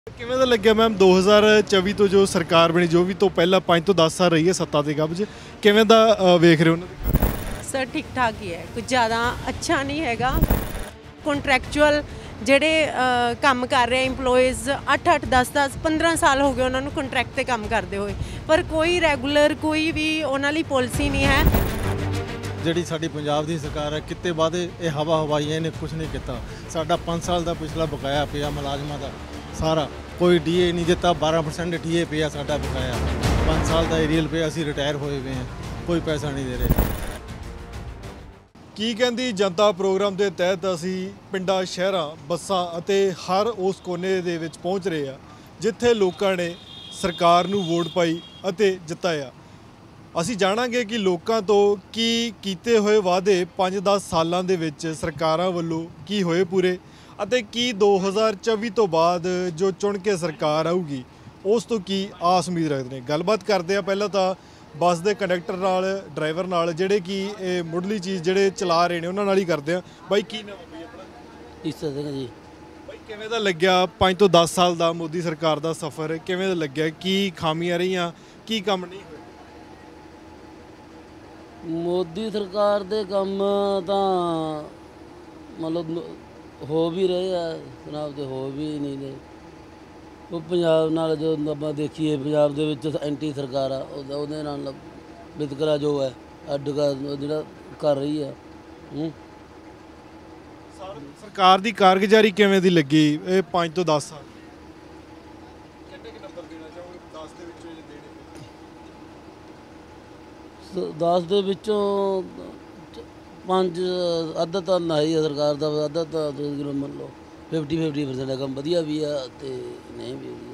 ਕਿਵੇਂ ਦਾ ਲੱਗਿਆ ਮੈਮ 2024 ਤੋਂ ਜੋ ਸਰਕਾਰ ਬਣੀ, ਜੋ ਵੀ ਤੋਂ ਪਹਿਲਾਂ 5 ਤੋਂ 10 ਸਾਲ ਰਹੀ ਹੈ ਸੱਤਾ ਦੇ ਕਬਜ਼, ਕਿਵੇਂ ਦਾ ਵੇਖ ਰਹੇ ਹੋ ਉਹਨਾਂ ਦੀ? सर ठीक ठाक ही है, कुछ ज़्यादा अच्छा नहीं हैगा। कॉन्ट्रैक्चुअल ਜਿਹੜੇ ਕੰਮ ਕਰ ਰਹੇ ਇੰਪਲੋਈਜ਼ 8-8 10-10 15 ਸਾਲ ਹੋ ਗਏ ਉਹਨਾਂ ਨੂੰ ਕੰਟਰੈਕਟ ਤੇ ਕੰਮ ਕਰਦੇ ਹੋਏ, ਪਰ ਕੋਈ ਰੈਗੂਲਰ ਕੋਈ ਵੀ ਉਹਨਾਂ ਲਈ ਪਾਲਿਸੀ ਨਹੀਂ ਹੈ। ਜਿਹੜੀ ਸਾਡੀ ਪੰਜਾਬ ਦੀ ਸਰਕਾਰ ਹੈ, ਕਿਤੇ ਵਾਅਦੇ ਇਹ ਹਵਾ ਹਵਾਈਆਂ ਨੇ, ਕੁਝ ਨਹੀਂ ਕੀਤਾ। ਸਾਡਾ 5 ਸਾਲ ਦਾ ਪਿਛਲਾ ਬਕਾਇਆ ਪਿਆ ਮੁਲਾਜ਼ਮਾਂ ਦਾ ਸਾਰਾ, ਕੋਈ ਡੀਏ ਨਹੀਂ ਦਿੱਤਾ, 12% ਡੀਏ ਪਿਆ ਸਾਡਾ ਬਕਾਇਆ, 5 ਸਾਲ ਦਾ ਏਰੀਅਲ ਪਿਆ, ਅਸੀਂ ਰਿਟਾਇਰ ਹੋਏ ਹੋਏ ਹਾਂ, ਕੋਈ ਪੈਸਾ ਨਹੀਂ ਦੇ ਰਹੇ। ਕੀ ਕਹਿੰਦੀ ਜਨਤਾ ਪ੍ਰੋਗਰਾਮ ਦੇ ਤਹਿਤ ਅਸੀਂ ਪਿੰਡਾਂ, ਸ਼ਹਿਰਾਂ, ਬੱਸਾਂ ਅਤੇ ਹਰ ਉਸ ਕੋਨੇ ਦੇ ਵਿੱਚ ਪਹੁੰਚ ਰਹੇ ਆ ਜਿੱਥੇ ਲੋਕਾਂ ਨੇ ਸਰਕਾਰ ਨੂੰ ਵੋਟ ਪਾਈ ਅਤੇ ਜਿਤਾਇਆ। ਅਸੀਂ ਜਾਣਾਂਗੇ ਕਿ ਲੋਕਾਂ ਤੋਂ ਕੀ ਕੀਤੇ ਹੋਏ ਵਾਅਦੇ 5-10 ਸਾਲਾਂ ਦੇ ਵਿੱਚ ਸਰਕਾਰਾਂ ਵੱਲੋਂ ਕੀ ਹੋਏ ਪੂਰੇ, ਅਤੇ ਕੀ 2024 ਤੋਂ ਬਾਅਦ ਜੋ ਚੁਣ ਕੇ ਸਰਕਾਰ ਆਊਗੀ ਉਸ ਤੋਂ ਕੀ ਆਸ ਉਮੀਦ ਰੱਖਦੇ ਨੇ। ਗੱਲਬਾਤ ਕਰਦੇ ਆ ਪਹਿਲਾਂ ਤਾਂ ਬੱਸ ਦੇ ਕੰਡਕਟਰ ਨਾਲ, ਡਰਾਈਵਰ ਨਾਲ, ਜਿਹੜੇ ਕਿ ਇਹ ਮੁੱਢਲੀ ਚੀਜ਼ ਜਿਹੜੇ ਚਲਾ ਰਹੇ ਨੇ ਉਹਨਾਂ ਨਾਲ ਹੀ ਕਰਦੇ ਆ। ਬਾਈ ਕੀ ਨਾਮ ਹੈ ਆਪਣਾ? ਈਸਰ ਸਿੰਘ ਜੀ। ਬਾਈ ਕਿਵੇਂ ਦਾ ਲੱਗਿਆ 5 ਤੋਂ 10 ਸਾਲ ਦਾ ਮੋਦੀ ਸਰਕਾਰ ਦਾ ਸਫ਼ਰ? ਕਿਵੇਂ ਦਾ ਲੱਗਿਆ? ਕੀ ਖਾਮੀਆਂ ਰਹੀਆਂ, ਕੀ ਕੰਮ ਨਹੀਂ ਹੋਏ? ਮੋਦੀ ਸਰਕਾਰ ਦੇ ਕੰਮ ਤਾਂ ਮਤਲਬ ਹੋ ਵੀ ਰਹੇ ਆ ਜਨਾਬ, ਤੇ ਹੋ ਵੀ ਨਹੀਂ ਰਹੇ। ਉਹ ਪੰਜਾਬ ਨਾਲ ਜੋ ਆਪਾਂ ਦੇਖੀਏ, ਪੰਜਾਬ ਦੇ ਵਿੱਚ ਐਂਟੀ ਸਰਕਾਰ ਆ, ਉਹਦੇ ਨਾਲ ਵਿਤਕਰਾ ਜੋ ਹੈ ਅੱਡ ਜਿਹੜਾ ਕਰ ਰਹੀ ਆ। ਸਰਕਾਰ ਦੀ ਕਾਰਗੁਜ਼ਾਰੀ ਕਿਵੇਂ ਦੀ ਲੱਗੀ ਇਹ 5 ਤੋਂ 10 ਸਾਲ? ਕਿੰਨੇ ਕਿ ਨੰਬਰ ਦੇਣਾ ਚਾਹੋਗੇ 10 ਦੇ ਵਿੱਚੋਂ ਜੇ ਦੇਣੇ? 10 ਦੇ ਵਿੱਚੋਂ 5 ਅੱਧਾ ਤਾਂ ਨਹੀਂ ਹੈ ਸਰਕਾਰ ਦਾ, ਅੱਧਾ ਤਾਂ ਤੁਸੀਂ ਮੰਨ ਲਓ 50% ਦਾ ਕੰਮ ਵਧੀਆ ਵੀ ਆ ਤੇ ਨਹੀਂ ਵੀ ਵਧੀਆ।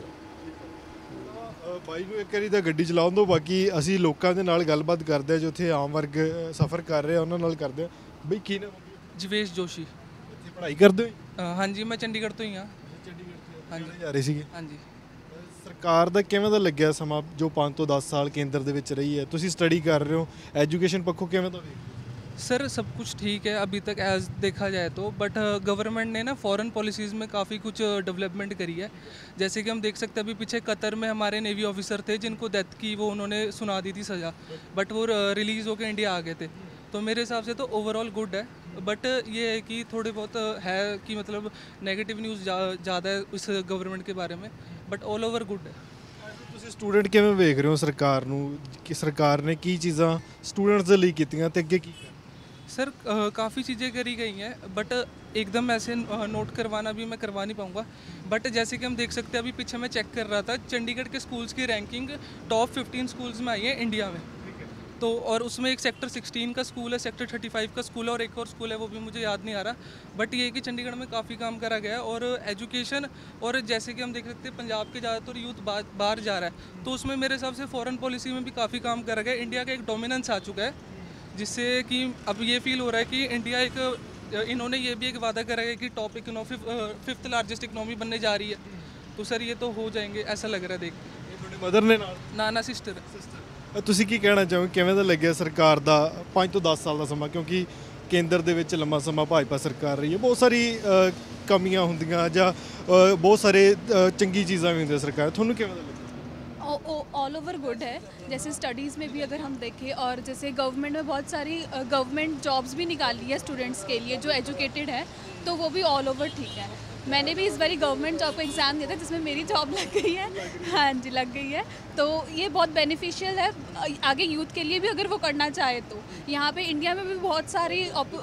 ਬਾਈ ਨੂੰ ਇੱਕ ਵਾਰੀ ਤਾਂ ਗੱਡੀ ਚਲਾਉਣ ਦਿਓ, ਬਾਕੀ ਅਸੀਂ ਲੋਕਾਂ ਦੇ ਨਾਲ ਗੱਲਬਾਤ ਕਰਦੇ ਹਾਂ ਜੋ ਉੱਥੇ ਆਮ ਵਰਗ ਸਫ਼ਰ ਕਰ ਰਹੇ ਆ ਉਹਨਾਂ ਨਾਲ ਕਰਦੇ ਹਾਂ। ਬਈ ਕੀ ਨਾਮ? ਜਵੇਸ਼ ਜੋਸ਼ੀ। ਇੱਥੇ ਪੜ੍ਹਾਈ ਕਰਦੇ ਹੋ? ਹਾਂਜੀ, ਮੈਂ ਚੰਡੀਗੜ੍ਹ ਤੋਂ ਹੀ ਹਾਂ। ਹਾਂਜੀ, ਜਾ ਰਹੇ ਸੀਗੇ। ਹਾਂਜੀ। ਸਰਕਾਰ ਦਾ ਕਿਵੇਂ ਦਾ ਲੱਗਿਆ ਸਮਾਂ ਜੋ 5 ਤੋਂ 10 ਸਾਲ ਕੇਂਦਰ ਦੇ ਵਿੱਚ ਰਹੀ ਹੈ? ਤੁਸੀਂ ਸਟੱਡੀ ਕਰ ਰਹੇ ਹੋ, ਐਜੂਕੇਸ਼ਨ ਪੱਖੋਂ ਕਿਵੇਂ ਦਾ ਵੇਖਦੇ ਹੋ? सर सब कुछ ठीक है अभी तक एज देखा जाए तो, बट गवर्नमेंट ने ना फॉरेन पॉलिसीज़ में काफ़ी कुछ डेवलपमेंट करी है। जैसे कि हम देख सकते हैं अभी पीछे कतर में हमारे नेवी ऑफिसर थे जिनको डेथ की वो उन्होंने सुना दी थी सज़ा, बट वो रिलीज़ होकर इंडिया आ गए थे। तो मेरे हिसाब से तो ओवरऑल गुड है, बट ये है कि थोड़े बहुत है कि मतलब नेगेटिव न्यूज़ ज़्यादा है इस गवर्नमेंट के बारे में, बट ऑल ओवर गुड है। ਤੁਸੀਂ ਸਟੂਡੈਂਟ ਕਿਵੇਂ ਵੇਖ ਰਹੇ ਹੋ ਸਰਕਾਰ ਨੂੰ, ਕਿ ਸਰਕਾਰ ਨੇ ਕੀ ਚੀਜ਼ਾਂ ਸਟੂਡੈਂਟਸ ਦੇ ਲਈ ਕੀਤੀਆਂ ਤੇ ਅੱਗੇ ਕੀ? सर काफ़ी चीज़ें करी गई हैं, बट एकदम ऐसे नोट करवाना भी मैं करवा नहीं पाऊँगा। बट जैसे कि हम देख सकते हैं अभी पीछे मैं चेक कर रहा था, चंडीगढ़ के स्कूल्स की रैंकिंग टॉप 15 स्कूल्स में आई है इंडिया में। तो और उसमें एक सेक्टर 16 का स्कूल है, सेक्टर 35 का स्कूल है, और एक और स्कूल है वो भी मुझे याद नहीं आ रहा। बट ये है कि चंडीगढ़ में काफ़ी काम करा गया है। और एजुकेशन, और जैसे कि हम देख सकते हैं पंजाब के ज़्यादातर यूथ बाहर जा रहा है, तो उसमें मेरे हिसाब से फ़ॉरेन पॉलिसी में भी काफ़ी काम करा गया। इंडिया का एक डोमिनेंस आ चुका है, जिससे कि अब ये फील हो रहा है कि इंडिया एक, इन्होंने ये भी एक वादा करा है कि top economy 5th largest economy बनने जा रही है। तो सर ये तो हो जाएंगे ऐसा लग रहा है देख के। ਤੁਹਾਡੀ ਮਦਰ ਨੇ ਨਾਲ? ना सिस्टर है। ਤੁਸੀਂ ਕੀ ਕਹਿਣਾ ਚਾਹੋਗੇ, ਕਿਵੇਂ ਦਾ ਲੱਗਿਆ ਸਰਕਾਰ ਦਾ 5 ਤੋਂ 10 ਸਾਲ ਦਾ ਸਮਾਂ? ਕਿਉਂਕਿ ਕੇਂਦਰ ਦੇ ਵਿੱਚ ਲੰਮਾ ਸਮਾਂ ਭਾਜਪਾ ਸਰਕਾਰ ਰਹੀ ਹੈ, ਬਹੁਤ ਸਾਰੀ ਕਮੀਆਂ ਹੁੰਦੀਆਂ ਜਾਂ ਬਹੁਤ ਸਾਰੇ ਚੰਗੀ ਚੀਜ਼ਾਂ ਵੀ ਹੁੰਦੀਆਂ ਸਰਕਾਰ, ਤੁਹਾਨੂੰ ਕਿਵੇਂ ਦਾ ਲੱਗਿਆ? ऑल ओवर गुड है। जैसे स्टडीज़ में भी अगर हम देखें, और जैसे गवर्नमेंट में बहुत सारी गवर्नमेंट जॉब्स भी निकाली है स्टूडेंट्स के लिए जो एजुकेटेड है, तो वो भी ऑल ओवर ठीक है। मैंने भी इस बारी गवर्नमेंट जॉब का एग्ज़ाम दिया था जिसमें मेरी जॉब लग गई है। हाँ जी, लग गई है, तो ये बहुत बेनिफिशियल है आगे यूथ के लिए भी अगर वो करना चाहे तो। यहाँ पे इंडिया में भी बहुत सारी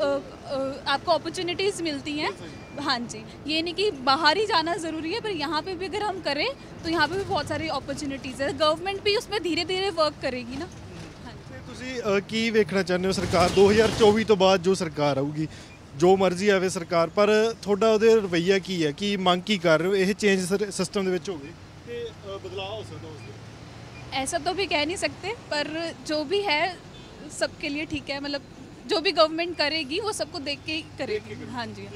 आपको अपॉर्चुनिटीज़ मिलती हैं। हाँ जी, ये नहीं कि बाहर ही जाना ज़रूरी है, पर यहाँ पे भी अगर हम करें तो यहाँ पे भी बहुत सारी अपॉर्चुनिटीज़ है। गवर्नमेंट भी उसमें धीरे धीरे वर्क करेगी ना। ਤੁਸੀਂ ਕੀ ਵੇਖਣਾ ਚਾਹੁੰਦੇ ਹੋ ਸਰਕਾਰ 2024 ਤੋਂ ਬਾਅਦ ਜੋ ਸਰਕਾਰ ਆਊਗੀ, ਜੋ ਮਰਜ਼ੀ ਆਵੇ ਸਰਕਾਰ, ਪਰ ਤੁਹਾਡਾ ਉਹਦੇ ਰਵੱਈਆ ਕੀ ਹੈ, ਕੀ ਮੰਗ ਕੀ ਕਰ ਰਹੇ ਹੋ? ਇਹ ਚੇਂਜ ਸਿਸਟਮ ਦੇ ਵਿੱਚ ਹੋਵੇ ਤੇ ਬਦਲਾਅ ਹੋ ਸਕਦਾ ਉਸ ਦੇ? ऐसा तो भी कह नहीं सकते, पर जो भी है सबके लिए ठीक है। मतलब जो भी गवर्नमेंट करेगी वो सबको देख के ही करेगी। हाँ जी।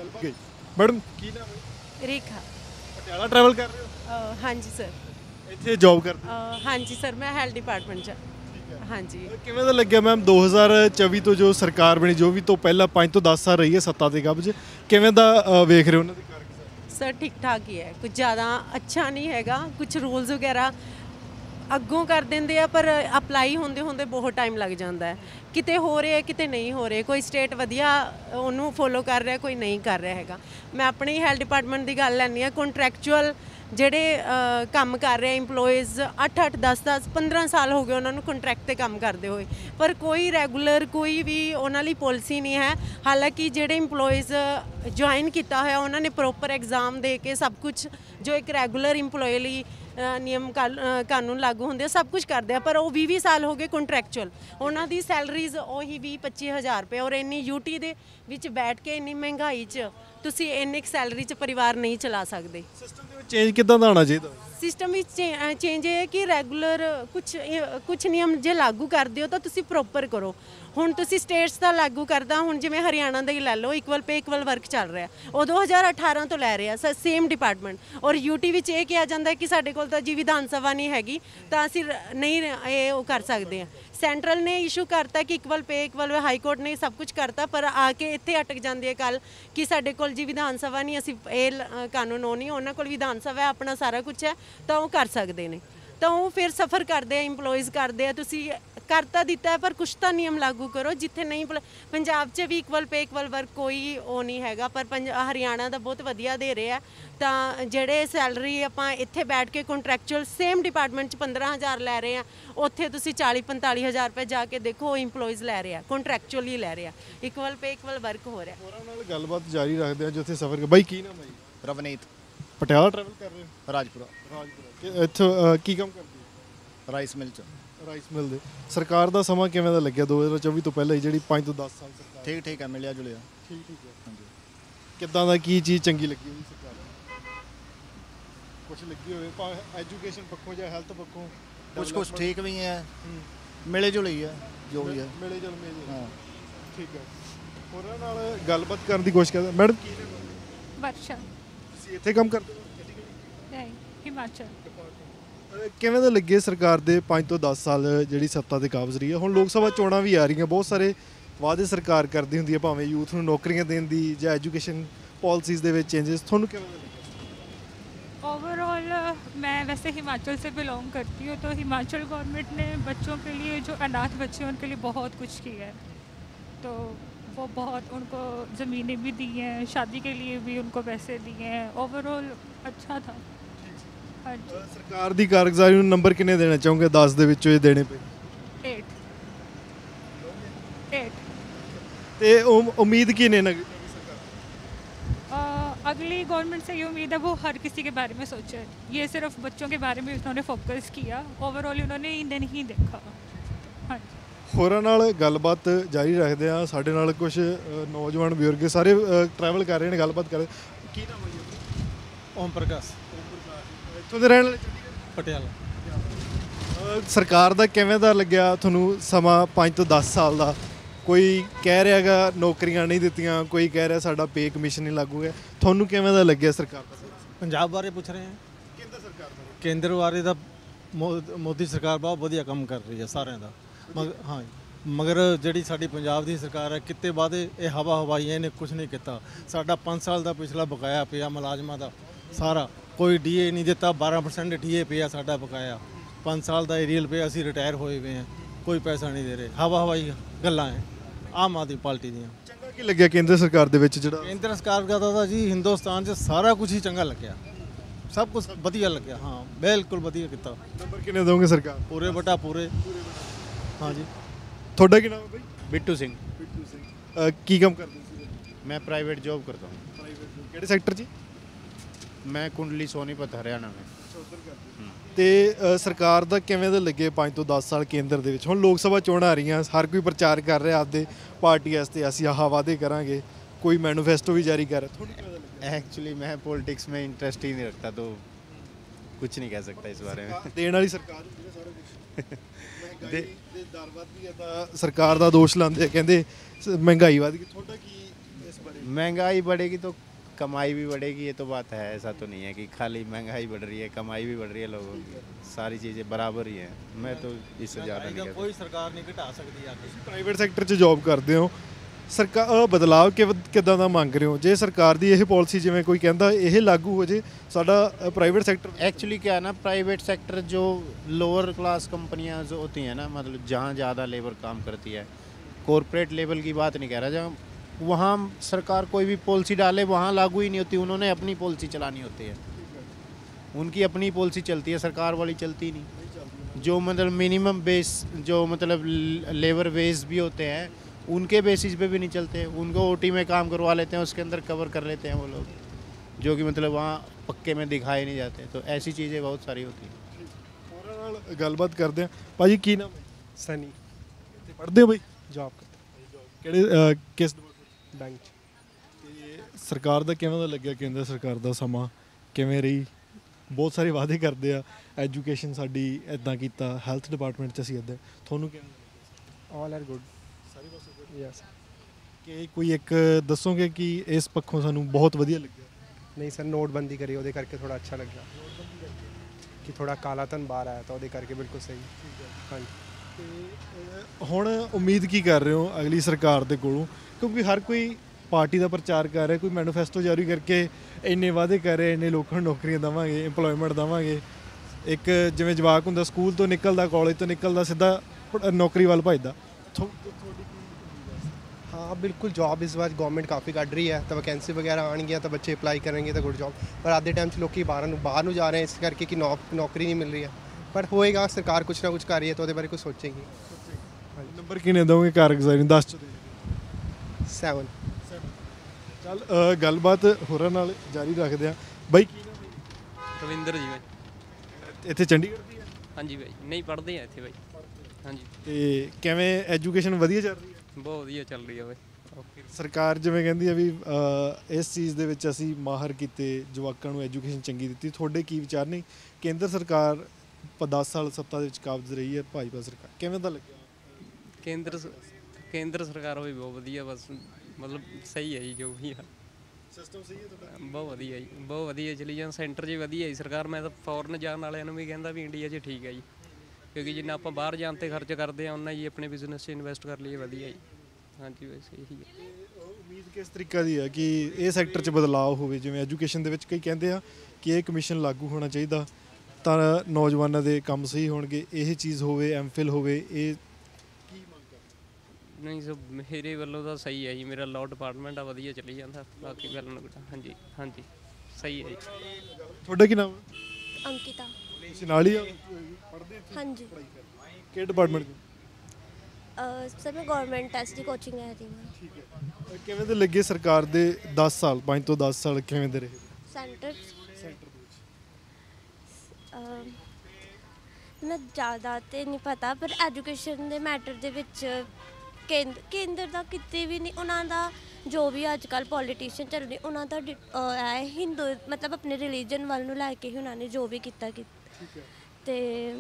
ਮੈਡਮ ਕੀ ਨਾਮ ਹੈ? ਰੇਖਾ। ਪਟਿਆਲਾ ਟਰੈਵਲ ਕਰ ਰਹੇ ਹੋ? ਹਾਂਜੀ ਸਰ। ਇੱਥੇ ਜੌਬ ਕਰਦੇ ਹੋ? ਹਾਂਜੀ ਸਰ, ਮੈਂ ਹੈਲਥ ਡਿਪਾਰਟਮੈਂਟ 'ਚ। ਹਾਂਜੀ। ਕਿਵੇਂ ਦਾ ਲੱਗਿਆ ਮੈਮ 2024 ਤੋਂ ਜੋ ਸਰਕਾਰ ਬਣੀ, ਜੋ ਵੀ ਤੋਂ ਪਹਿਲਾਂ 5 ਤੋਂ 10 ਸਾਲ ਰਹੀ ਹੈ ਸੱਤਾ ਦੇ ਕਬਜ਼, ਕਿਵੇਂ ਦਾ ਵੇਖ ਰਹੇ ਹੋ ਉਹਨਾਂ ਦੀ ਕਾਰਗੁਜ਼ਾਰੀ? ਸਰ ਠੀਕ ਠਾਕ ਹੀ ਹੈ, ਕੁਝ ਜ਼ਿਆਦਾ ਅੱਛਾ ਨਹੀਂ ਹੈਗਾ। ਕੁਝ ਰੂਲਸ ਵਗੈਰਾ ਅੱਗੋਂ ਕਰ ਦਿੰਦੇ ਆ ਪਰ ਅਪਲਾਈ ਹੁੰਦੇ ਹੁੰਦੇ ਬਹੁਤ ਟਾਈਮ ਲੱਗ ਜਾਂਦਾ ਹੈ। ਕਿਤੇ ਹੋ ਰਿਹਾ ਕਿਤੇ ਨਹੀਂ ਹੋ ਰਿਹਾ, ਕੋਈ ਸਟੇਟ ਵਧੀਆ ਉਹਨੂੰ ਫੋਲੋ ਕਰ ਰਿਹਾ, ਕੋਈ ਨਹੀਂ ਕਰ ਰਿਹਾ ਹੈਗਾ। ਮੈਂ ਆਪਣੀ ਹੈਲਥ ਡਿਪਾਰਟਮੈਂਟ ਦੀ ਗੱਲ ਲੈਂਦੀ ਹਾਂ। ਕੰਟਰੈਕਚੁਅਲ ਜਿਹੜੇ ਕੰਮ ਕਰ ਰਹੇ ਇੰਪਲੋਈਜ਼ 8-8 10-10 15 ਸਾਲ ਹੋ ਗਏ ਉਹਨਾਂ ਨੂੰ ਕੰਟਰੈਕਟ ਤੇ ਕੰਮ ਕਰਦੇ ਹੋਏ, ਪਰ ਕੋਈ ਰੈਗੂਲਰ ਕੋਈ ਵੀ ਉਹਨਾਂ ਲਈ ਪਾਲਿਸੀ ਨਹੀਂ ਹੈ। ਹਾਲਾਂਕਿ ਜਿਹੜੇ ਇੰਪਲੋਈਜ਼ ਜੁਆਇਨ ਕੀਤਾ ਹੋਇਆ ਉਹਨਾਂ ਨੇ ਪ੍ਰੋਪਰ ਐਗਜ਼ਾਮ ਦੇ ਕੇ ਸਭ ਕੁਝ ਜੋ ਇੱਕ ਰੈਗੂਲਰ ਇੰਪਲੋਈ ਲਈ ਨਿਯਮ ਕਾਨੂੰਨ ਲਾਗੂ ਹੁੰਦੇ ਸਭ ਕੁਝ ਕਰਦੇ ਆ, ਪਰ ਉਹ 20 ਸਾਲ ਹੋ ਗਏ ਕੰਟਰੈਕਚੁਅਲ। ਉਹਨਾਂ ਦੀ ਸੈਲਰੀਜ਼ ਉਹੀ 20-25 ਹਜ਼ਾਰ ਰੁਪਏ, ਔਰ ਇੰਨੀ ਯੂਟੀ ਦੇ ਵਿੱਚ ਬੈਠ ਕੇ ਇੰਨੀ ਮਹਿੰਗਾਈ 'ਚ ਤੁਸੀਂ ਇੰਨੀ ਸੈਲਰੀ 'ਚ ਪਰਿਵਾਰ ਨਹੀਂ ਚਲਾ ਸਕਦੇ। ਸਿਸਟਮ ਦੇ ਵਿੱਚ ਚੇਂਜ ਕਿੱਦਾਂ ਦਾ ਆਉਣਾ ਚਾਹੀਦਾ? ਸਿਸਟਮ ਵਿੱਚ ਚੇਂਜ ਇਹ ਹੈ ਕਿ ਰੈਗੂਲਰ ਕੁਝ ਨਿਯਮ ਜੇ ਲਾਗੂ ਕਰਦੇ ਹੋ ਤਾਂ ਤੁਸੀਂ ਪ੍ਰੋਪਰ ਕਰੋ। ਹੁਣ ਤੁਸੀਂ ਸਟੇਟਸ ਦਾ ਲਾਗੂ ਕਰਦਾ, ਹੁਣ ਜਿਵੇਂ ਹਰਿਆਣਾ ਦਾ ਹੀ ਲੈ ਲਓ, ਇਕੁਅਲ ਪੇ ਇਕੁਅਲ ਵਰਕ ਚੱਲ ਰਿਹਾ, ਉਹ 2018 ਤੋਂ ਲੈ ਰਿਹਾ ਸੇਮ ਡਿਪਾਰਟਮੈਂਟ। ਔਰ ਯੂਟੀ ਵਿੱਚ ਇਹ ਕਿਹਾ ਜਾਂਦਾ ਕਿ ਸਾਡੇ ਕੋਲ ਤਾਂ ਜੀ ਵਿਧਾਨ ਸਭਾ ਨਹੀਂ ਹੈਗੀ ਤਾਂ ਅਸੀਂ ਨਹੀਂ ਇਹ ਉਹ ਕਰ ਸਕਦੇ ਹਾਂ। ਸੈਂਟਰਲ ਨੇ ਇਸ਼ੂ ਕਰਤਾ ਕਿ equal pay equal, high court ਨੇ ਸਭ ਕੁਝ ਕਰਤਾ, ਪਰ ਆ ਕੇ ਇੱਥੇ ਅਟਕ ਜਾਂਦੀ ਹੈ ਗੱਲ ਕਿ ਸਾਡੇ ਕੋਲ ਜੀ ਵਿਧਾਨ ਸਭਾ ਨਹੀਂ, ਅਸੀਂ ਇਹ ਕਾਨੂੰਨ ਉਹ ਨਹੀਂ। ਉਹਨਾਂ ਕੋਲ ਵਿਧਾਨ ਸਭਾ ਹੈ, ਆਪਣਾ ਸਾਰਾ ਕੁਝ ਹੈ ਤਾਂ ਉਹ ਕਰ ਸਕਦੇ ਨੇ। ਤਾਂ ਉਹ ਫਿਰ ਸਫਰ ਕਰਦੇ ਆ, ਇੰਪਲੋਈਜ਼ ਕਰਦੇ ਆ। ਤੁਸੀਂ ਕਰ ਤਾਂ ਦਿੱਤਾ ਹੈ ਪਰ ਕੁਛ ਤਾਂ ਨਿਯਮ ਲਾਗੂ ਕਰੋ ਜਿੱਥੇ ਨਹੀਂ। ਪੰਜਾਬ 'ਚ ਵੀ ਇਕੁਅਲ ਪੇ ਇਕੁਅਲ ਵਰਕ ਕੋਈ ਉਹ ਨਹੀਂ ਹੈਗਾ, ਪਰ ਹਰਿਆਣਾ ਦਾ ਬਹੁਤ ਵਧੀਆ ਦੇ ਰਿਹਾ। ਤਾਂ ਜਿਹੜੇ ਸੈਲਰੀ ਆਪਾਂ ਇੱਥੇ ਬੈਠ ਕੇ ਕੰਟਰੈਕਚੁਅਲ ਸੇਮ ਡਿਪਾਰਟਮੈਂਟ 'ਚ 15,000 ਲੈ ਰਹੇ ਆ, ਉੱਥੇ ਤੁਸੀਂ 40-45 ਹਜ਼ਾਰ ਰੁਪਏ ਜਾ ਕੇ ਦੇਖੋ ਇੰਪਲੋਈਜ਼ ਲੈ ਰਿਹਾ, ਕੰਟਰੈਕਚੁਅਲ ਹੀ ਲੈ ਰਿਹਾ, ਇਕੁਅਲ ਪੇ ਇਕੁਅਲ ਵਰਕ ਹੋ ਰਿਹਾ। ਹੋਰਾਂ ਨਾਲ ਗੱਲਬਾਤ ਜਾਰੀ ਰੱਖਦੇ ਆ ਜਿੱਥੇ ਸਫ਼ਰ। ਬਾਈ ਕੀ ਨਾਮ ਹੈ ਜੀ? ਰਵਨੀਤ, ਪਟਿਆਲਾ ਟਰੈਵਲ ਕਰ ਰਹੇ ਹੋ? ਰਾਜਪੁਰਾ, ਇੱਥੋਂ ਕੀ ਕੰਮ ਕਰਦੇ ਹੋ? ਰਾਈਸ ਮਿਲ ਚ। ਰਾਈਸ ਮਿਲ ਦੇ। ਸਰਕਾਰ ਦਾ ਸਮਾਂ ਕਿਵੇਂ ਦਾ ਲੱਗਿਆ 2024 ਤੋਂ ਪਹਿਲਾਂ ਹੀ, ਜਿਹੜੀ 5 ਤੋਂ 10 ਸਾਲ ਸਰਕਾਰ? ਠੀਕ ਠੀਕ ਹੈ, ਮਿਲਿਆ ਜੁਲਿਆ। ਠੀਕ ਠੀਕ ਹੈ। ਹਾਂਜੀ। ਕਿੱਦਾਂ ਦਾ ਕੀ ਚੀਜ਼ ਚੰਗੀ ਲੱਗੀ ਹੋਈ ਸਰਕਾਰ ਨੂੰ? ਕੁਝ ਲੱਗੀ ਹੋਵੇ ਐਜੂਕੇਸ਼ਨ ਪੱਖੋਂ ਜਾਂ ਹੈਲਥ ਪੱਖੋਂ? ਕੁਛ ਠੀਕ ਵੀ ਹੈ, ਮਿਲੇ ਜੁਲੇ ਹੀ ਹੈ ਜੋ ਵੀ ਹੈ। ਮਿਲੇ ਜੁਲ ਮਿਲੇ। ਹਾਂ ਠੀਕ ਹੈ। ਹੋਰਾਂ ਨਾਲ ਗੱਲਬਾਤ ਕਰਨ ਦੀ ਕੋਸ਼ਿਸ਼ ਕਰਦੇ। ਮੈਡਮ ਕੀ ਨਾਮ ਹੈ? वर्षा ਤੁਸੀਂ ਇੱਥੇ ਕੰਮ ਕਰਦੇ ਹੋ? नहीं हिमाचल। ਕਿਵੇਂ ਦਾ ਲੱਗੇ ਸਰਕਾਰ ਦੇ 5 ਤੋਂ 10 ਸਾਲ ਜਿਹੜੀ ਸੱਤਾ ਤੇ ਕਾਬਜ਼ ਰਹੀ ਹੈ? ਹੁਣ ਲੋਕ ਸਭਾ ਚੋਣਾਂ ਵੀ ਆ ਰਹੀਆਂ, ਬਹੁਤ ਸਾਰੇ ਵਾਅਦੇ ਸਰਕਾਰ ਕਰਦੀ ਹੁੰਦੀ ਹੈ, ਭਾਵੇਂ ਯੂਥ ਨੂੰ ਨੌਕਰੀਆਂ ਦੇਣ ਦੀ ਜਾਂ ਐਜੂਕੇਸ਼ਨ ਪਾਲਿਸੀਜ਼ ਦੇ ਵਿੱਚ ਚੇਂਜਸ। ਤੁਹਾਨੂੰ ਕਿਵੇਂ ਦਾ ਲੱਗਾ? ओवरऑल मैं वैसे हिमाचल से बिलोंग करती हूँ, तो हिमाचल गवर्नमेंट ने बच्चों के लिए, जो अनाथ बच्चे हैं उनके लिए बहुत कुछ किया है। तो वो बहुत उनको ज़मीनें भी दी हैं, शादी के लिए भी उनको पैसे दिए हैं। ओवरऑल अच्छा था। हाँ जी। ਸਰਕਾਰ ਦੀ ਕਾਰਗੁਜ਼ਾਰੀ ਨੂੰ ਨੰਬਰ ਕਿੰਨੇ ਦੇਣਾ ਚਾਹੋਗੇ 10 ਦੇ ਵਿੱਚੋਂ ਇਹ ਦੇਣੇ ਪਏ? 8 ਤੇ ਉਮੀਦ ਕੀ ਨੇ ਨਵੀਂ अगली गवर्नमेंट से ये उम्मीद है वो हर किसी के बारे में सोचे। ये सिर्फ बच्चों के बारे में उन्होंने फोकस किया, ओवरऑल उन्होंने इन्हें नहीं देखा। हाँ जी। ਹੋਰਾਂ ਨਾਲ ਗੱਲਬਾਤ ਜਾਰੀ ਰੱਖਦੇ ਆ। ਸਾਡੇ ਨਾਲ ਕੁਝ ਨੌਜਵਾਨ ਬਜ਼ੁਰਗ ਸਾਰੇ ਟਰੈਵਲ ਕਰ ਰਹੇ ਨੇ, ਗੱਲਬਾਤ ਕਰ ਰਹੇ। ਕੀ ਨਾਮ ਹੈ ਜੀ? ਓਮ ਪ੍ਰਕਾਸ਼, ਇੱਥੋਂ ਦੇ ਰਹਿਣ ਵਾਲੇ? ਪਟਿਆਲਾ। ਸਰਕਾਰ ਦਾ ਕਿਵੇਂ ਦਾ ਲੱਗਿਆ ਤੁਹਾਨੂੰ ਸਮਾਂ 5 ਤੋਂ 10 ਸਾਲ ਦਾ? ਕੋਈ ਕਹਿ ਰਿਹਾ ਹੈਗਾ ਨੌਕਰੀਆਂ ਨਹੀਂ ਦਿੱਤੀਆਂ, ਕੋਈ ਕਹਿ ਰਿਹਾ ਸਾਡਾ ਪੇ ਕਮਿਸ਼ਨ ਨਹੀਂ ਲਾਗੂ ਹੈ। ਤੁਹਾਨੂੰ ਕਿਵੇਂ ਦਾ ਲੱਗਿਆ ਸਰਕਾਰ ਦਾ? ਪੰਜਾਬ ਬਾਰੇ ਪੁੱਛ ਰਹੇ ਹਾਂ? ਕੇਂਦਰ ਸਰਕਾਰ ਦਾ। ਕੇਂਦਰ ਬਾਰੇ ਦਾ ਮੋਦੀ ਸਰਕਾਰ ਬਹੁਤ ਵਧੀਆ ਕੰਮ ਕਰ ਰਹੀ ਹੈ ਸਾਰਿਆਂ ਦਾ। ਹਾਂ, ਮਗਰ ਜਿਹੜੀ ਸਾਡੀ ਪੰਜਾਬ ਦੀ ਸਰਕਾਰ ਹੈ, ਕਿਤੇ ਵਾਅਦੇ ਇਹ ਹਵਾ ਹਵਾਈ ਇਹਨੇ ਕੁਝ ਨਹੀਂ ਕੀਤਾ। ਸਾਡਾ 5 ਸਾਲ ਦਾ ਪਿਛਲਾ ਬਕਾਇਆ ਪਿਆ ਮੁਲਾਜ਼ਮਾਂ ਦਾ ਸਾਰਾ, ਕੋਈ ਡੀਏ ਨਹੀਂ ਦਿੱਤਾ, 12% ਡੀਏ ਪਿਆ ਸਾਡਾ ਬਕਾਇਆ। 5 ਸਾਲ ਦਾ ਏਰੀਅਲ ਪਿਆ, ਅਸੀਂ ਰਿਟਾਇਰ ਹੋਏ ਹੋਏ ਹਾਂ, ਕੋਈ ਪੈਸਾ ਨਹੀਂ ਦੇ ਰਹੇ। ਹਵਾ ਹਵਾਈ ਗੱਲਾਂ ਹੈ ਆਮ ਆਦਮੀ ਪਾਰਟੀ ਦੀਆਂ। ਚੰਗਾ ਕੀ ਲੱਗਿਆ ਕੇਂਦਰ ਸਰਕਾਰ ਦੇ ਵਿੱਚ ਜਿਹੜਾ? ਕੇਂਦਰ ਸਰਕਾਰ ਦਾ ਤਾਂ ਜੀ ਹਿੰਦੁਸਤਾਨ 'ਚ ਸਾਰਾ ਕੁਝ ਹੀ ਚੰਗਾ ਲੱਗਿਆ, ਸਭ ਕੁਝ ਵਧੀਆ ਲੱਗਿਆ। ਹਾਂ, ਬਿਲਕੁਲ ਵਧੀਆ ਕੀਤਾ। ਨੰਬਰ ਕਿੰਨੇ ਦੋਗੇ ਸਰਕਾਰ? ਪੂਰੇ ਬਟਾ ਪੂਰੇ। ਹਾਂ ਜੀ। ਤੁਹਾਡਾ ਕੀ ਨਾਮ ਹੈ ਬਾਈ? बिट्टू सिंह। ਬਿੱਟੂ ਸਿੰਘ। ਕੀ ਕੰਮ ਕਰਦੇ ਸੀ? मैं प्राइवेट जॉब करता हूँ। ਪ੍ਰਾਈਵੇਟ। ਕਿਹੜੇ ਸੈਕਟਰ 'ਚ? मैं कुंडली सोनीपत हरियाणा में। ਤੇ ਸਰਕਾਰ ਦਾ ਕਿਵੇਂ ਦਾ ਲੱਗੇ 5 ਤੋਂ 10 ਸਾਲ ਕੇਂਦਰ ਦੇ ਵਿੱਚ? ਹੁਣ ਲੋਕ ਸਭਾ ਚੋਣਾਂ ਆ ਰਹੀਆਂ, ਹਰ ਕੋਈ ਪ੍ਰਚਾਰ ਕਰ ਰਿਹਾ ਆਪਦੇ ਪਾਰਟੀ ਵਾਸਤੇ, ਅਸੀਂ ਆਹ ਵਾਅਦੇ ਕਰਾਂਗੇ, ਕੋਈ ਮੈਨੀਫੈਸਟੋ ਵੀ ਜਾਰੀ ਕਰ ਰਿਹਾ। ਤੁਹਾਨੂੰ ਕਿਵੇਂ ਦਾ ਲੱਗਿਆ? एक्चुअली मैं पॉलिटिक्स में इंटरेस्ट ही नहीं रखता, तो कुछ नहीं कह सकता इस बारे में। ਦੇਣ ਵਾਲੀ ਸਰਕਾਰ ਹੁੰਦੀ ਹੈ ਸਾਰਾ ਕੁਝ। ਮਹਿੰਗਾਈ ਦੇ ਦਰ ਵੱਧਦੀ ਹੈ ਤਾਂ ਸਰਕਾਰ ਦਾ ਦੋਸ਼ ਲਾਉਂਦੇ ਆ, ਕਹਿੰਦੇ ਮਹਿੰਗਾਈ ਵੱਧ ਗਈ। ਤੁਹਾਡਾ ਕੀ ਇਸ ਬਾਰੇ? महंगाई बढ़ेगी तो कमाई भी बढ़ेगी, ये तो बात है। ऐसा तो नहीं है कि खाली महंगाई बढ़ रही है, कमाई भी बढ़ रही है लोगों की, सारी चीज़ें बराबर ही हैं। मैं तो इससे ज़्यादा नहीं कहता। ਕੋਈ ਸਰਕਾਰ ਨਹੀਂ ਘਟਾ ਸਕਦੀ ਆ ਕੇ। ਪ੍ਰਾਈਵੇਟ ਸੈਕਟਰ 'ਚ ਜੌਬ ਕਰਦੇ ਹੋ ਸਰਕਾਰ ਬਦਲਾਅ ਕਿੱਦਾਂ ਦਾ ਮੰਗ ਰਹੇ ਹੋ? ਜੇ ਸਰਕਾਰ ਦੀ ਇਹ ਪਾਲਿਸੀ ਜਿਵੇਂ ਕੋਈ ਕਹਿੰਦਾ ਇਹ ਲਾਗੂ ਹੋ ਜੇ, ਸਾਡਾ ਪ੍ਰਾइवेट सेक्टर एक्चुअली क्या है ना, प्राइवेट सेक्टर जो लोअर क्लास कंपनियां जो होती हैं ना, मतलब जहाँ ज़्यादा लेबर काम करती है, कॉरपोरेट लेवल की बात नहीं कह रहा, जहाँ वहाँ सरकार कोई भी पॉलिसी डाले वहाँ लागू ही नहीं होती, उन्होंने अपनी पॉलिसी चलानी होती है, उनकी अपनी पॉलिसी चलती है, सरकार वाली चलती नहीं। जो मतलब मिनिमम बेस, जो मतलब लेबर वेज भी होते हैं, उनके बेसिस पे भी नहीं चलते, उनको ओटी में काम करवा लेते हैं, उसके अंदर कवर कर लेते हैं वो लोग, जो कि मतलब वहाँ पक्के में दिखाए नहीं जाते। तो ऐसी चीज़ें बहुत सारी होती हैं। ਹੋਰਾਂ ਨਾਲ ਗੱਲਬਾਤ ਕਰਦੇ ਆ। ਭਾਜੀ ਕੀ ਨਾਮ ਹੈ? सनी ਤੇ ਪੜ੍ਹਦੇ ਹੋ ਬਈ? जॉब करते ਕਿਹੜੇ ਕਿਸ department? बैंक च। ਤੇ ਸਰਕਾਰ ਦਾ ਕਿਵੇਂ ਦਾ ਲੱਗਿਆ? ਕੇਂਦਰ ਸਰਕਾਰ ਦਾ ਸਮਾਂ ਕਿਵੇਂ ਰਹੀ? ਬਹੁਤ ਸਾਰੇ ਵਾਅਦੇ ਕਰਦੇ ਆ, ਐਜੂਕੇਸ਼ਨ ਸਾਡੀ ਇੱਦਾਂ ਕੀਤਾ, ਹੈਲਥ ਡਿਪਾਰਟਮੈਂਟ 'ਚ ਅਸੀਂ ਇੱਦਾਂ, ਤੁਹਾਨੂੰ ਕਿਵੇਂ ਲੱਗਿਆ? All are good. ਸਾਰੀ ਬਸ यस। ਕਿ ਕੋਈ ਇੱਕ ਦੱਸੋਗੇ ਕਿ ਇਸ ਪੱਖੋਂ ਸਾਨੂੰ ਬਹੁਤ ਵਧੀਆ ਲੱਗਿਆ? नहीं सर, नोटबंदी करी ਉਹਦੇ ਕਰਕੇ ਥੋੜਾ अच्छा लगा कि थोड़ा कालाधन बाहर आया था, ਉਹਦੇ ਕਰਕੇ ਬਿਲਕੁਲ ਸਹੀ। ਹਾਂਜੀ। ਤੇ ਹੁਣ ਉਮੀਦ ਕੀ ਕਰ ਰਹੇ ਹੋ ਅਗਲੀ ਸਰਕਾਰ ਦੇ ਕੋਲੋਂ? ਕਿਉਂਕਿ ਹਰ ਕੋਈ ਪਾਰਟੀ ਦਾ ਪ੍ਰਚਾਰ ਕਰ ਰਿਹਾ, ਕੋਈ ਮੈਨੀਫੈਸਟੋ ਜਾਰੀ ਕਰਕੇ ਇੰਨੇ ਵਾਅਦੇ ਕਰ ਰਿਹਾ, ਇੰਨੇ ਲੋਕਾਂ ਨੂੰ ਨੌਕਰੀਆਂ ਦੇਵਾਂਗੇ, ਏਮਪਲੋਇਮੈਂਟ ਦੇਵਾਂਗੇ। ਇੱਕ ਜਿਵੇਂ ਜਵਾਕ ਹੁੰਦਾ ਸਕੂਲ ਤੋਂ ਨਿਕਲਦਾ, ਕਾਲਜ ਤੋਂ ਨਿਕਲਦਾ, ਸਿੱਧਾ ਨੌਕਰੀ ਵੱਲ ਭੱਜਦਾ। हाँ बिल्कुल, जॉब इस बार गवर्नमेंट काफ़ी ਕੱਢ ਰਹੀ है, तो वैकेंसी वगैरह आएंगी तो बच्चे अप्लाई करेंगे तो गुड जॉब। पर आधे टाइम से लोग बाहर ਨੂੰ जा रहे हैं इस करके कि नौकरी नहीं मिल रही है। पर होएगा, सरकार कुछ ना कुछ कर रही है तो ਉਹਦੇ ਬਾਰੇ ਕੁਝ ਸੋਚੇਗੀ। ਨੰਬਰ ਕਿੰਨੇ ਦੋਗੇ ਕਾਰਗੁਜ਼ਾਰੀ ਨੂੰ? 10 ਚੋਂ 7। ਚੱਲ ਗੱਲਬਾਤ ਹੋਰਾਂ ਨਾਲ ਜਾਰੀ ਰੱਖਦੇ ਆ। ਬਾਈ ਕੀ ਨਾਮ ਹੈ? ਰਵਿੰਦਰ ਜੀ ਬਾਈ। ਇੱਥੇ ਚੰਡੀਗੜ੍ਹ ਦੀ ਹੈ? ਹਾਂਜੀ ਬਾਈ, ਨਹੀਂ ਪੜ੍ਹਦੇ ਆ ਇੱਥੇ ਬਾਈ। ਹਾਂਜੀ। ਤੇ ਕਿਵੇਂ ਐਜੂਕੇਸ਼ਨ ਵਧੀਆ ਚੱਲ ਰਹੀ ਹੈ? ਬਹੁਤ ਵਧੀਆ ਚੱਲ ਰਹੀ ਆ ਬਾਈ। ਓਕੇ। ਸਰਕਾਰ ਜਿਵੇਂ ਕਹਿੰਦੀ ਆ ਵੀ ਇਸ ਚੀਜ਼ ਦੇ ਵਿੱਚ ਅਸੀਂ ਮਾਹਰ ਕੀਤੇ, ਜਵਾਕਾਂ ਨੂੰ ਐਜੂਕੇਸ਼ਨ ਚੰਗੀ ਦਿੱਤੀ, ਤੁਹਾਡੇ ਕੀ ਵਿਚਾਰ ਨੇ? ਕੇਂਦਰ ਸਰਕਾਰ 10 ਸਾਲ ਸੱਤਾ ਦੇ ਵਿੱਚ ਕਾਬਜ਼ ਰਹੀ ਹੈ, ਭਾਜਪਾ ਸਰਕਾਰ, ਕਿਵੇਂ ਦਾ ਲੱਗਿਆ? ਕੇਂਦਰ ਸਰਕਾਰ ਹੋਈ ਬਹੁਤ ਵਧੀਆ, ਬਸ ਮਤਲਬ ਸਹੀ ਹੈ ਜੀ, ਜੋ ਵੀ ਆ ਸਿਸਟਮ ਸਹੀ ਹੈ ਤੁਹਾਡਾ? ਬਹੁਤ ਵਧੀਆ ਜੀ, ਬਹੁਤ ਵਧੀਆ ਚਲੀ ਜਾਂ ਸੈਂਟਰ 'ਚ ਵਧੀਆ ਜੀ ਸਰਕਾਰ। ਮੈਂ ਤਾਂ ਫੋਰਨ ਜਾਣ ਵਾਲਿਆਂ ਨੂੰ ਵੀ ਕਹਿੰਦਾ ਵੀ ਇੰਡੀਆ 'ਚ ਠੀਕ ਹੈ ਜੀ, ਕਿਉਂਕਿ ਜਿੰਨਾ ਆਪਾਂ ਬਾਹਰ ਜਾਣ 'ਤੇ ਖਰਚ ਕਰਦੇ ਆ ਉਹਨਾਂ ਜੀ ਆਪਣੇ ਬਿਜ਼ਨਸ 'ਚ ਇਨਵੈਸਟ ਕਰ ਲਈਏ, ਵਧੀਆ ਜੀ। ਹਾਂਜੀ ਬਸ ਇਹੀ ਹੈ। ਉਮੀਦ ਕਿਸ ਤਰੀਕਾ ਦੀ ਹੈ ਕਿ ਇਹ ਸੈਕਟਰ 'ਚ ਬਦਲਾਅ ਹੋਵੇ? ਜਿਵੇਂ ਐਜੂਕੇਸ਼ਨ ਦੇ ਵਿੱਚ ਕਈ ਕਹਿੰਦੇ ਆ ਕਿ ਇਹ ਕਮਿਸ਼ਨ ਲਾਗੂ ਹੋਣਾ ਚਾਹੀਦਾ ਤਾਂ ਨੌਜਵਾਨਾਂ ਦੇ ਕੰਮ ਸਹੀ ਹੋਣਗੇ, ਇਹ ਚੀਜ਼ ਹੋਵੇ, ਐਮਫਿਲ ਹੋਵੇ, ਇਹ ਕੀ ਮੰਗ ਕਰਦੇ? ਨਹੀਂ ਸੋ ਮੇਰੇ ਵੱਲੋਂ ਤਾਂ ਸਹੀ ਹੈ ਜੀ, ਮੇਰਾ ਲਾਅ ਡਿਪਾਰਟਮੈਂਟ ਆ, ਵਧੀਆ ਚੱਲੀ ਜਾਂਦਾ, ਬਾਕੀ ਗੱਲ ਨੂੰ ਹਾਂਜੀ ਹਾਂਜੀ ਸਹੀ ਹੈ ਜੀ। ਤੁਹਾਡਾ ਕੀ ਨਾਮ ਹੈ? अंकिता। ਤੁਸੀਂ ਨਾਲ ਹੀ ਪੜ੍ਹਦੇ? हाँ जी। ਕਿਹੜੇ ਡਿਪਾਰਟਮੈਂਟ? सर मैं गवर्नमेंट टेस्ट की कोचिंग ले रही हूँ। ਠੀਕ ਹੈ। ਕਿਵੇਂ ਦੇ ਲੱਗੇ ਸਰਕਾਰ ਦੇ 10 ਸਾਲ, 5 ਤੋਂ 10 ਸਾਲ ਕਿਵੇਂ ਦੇ ਰਹੇ? सेंटर ਸੈਂਟਰ ਦੇ ਵਿੱਚ मैं ज़्यादा तो नहीं पता, पर एजुकेशन के मैटर ਦੇ ਵਿੱਚ ਕੇਂਦਰ ਦਾ ਕਿਤੇ ਵੀ ਨਹੀਂ, ਉਹਨਾਂ ਦਾ ਜੋ ਵੀ ਅੱਜ ਕੱਲ੍ਹ ਪੋਲੀਟੀਸ਼ੀਅਨ ਚੱਲ ਰਹੇ ਉਹਨਾਂ ਦਾ ਹੈ ਹਿੰਦੂ, ਮਤਲਬ ਆਪਣੇ ਰਿਲੀਜਨ ਵੱਲ ਨੂੰ ਲੈ ਕੇ ਹੀ ਉਹਨਾਂ ਨੇ ਜੋ ਵੀ ਕੀਤਾ ਤੇ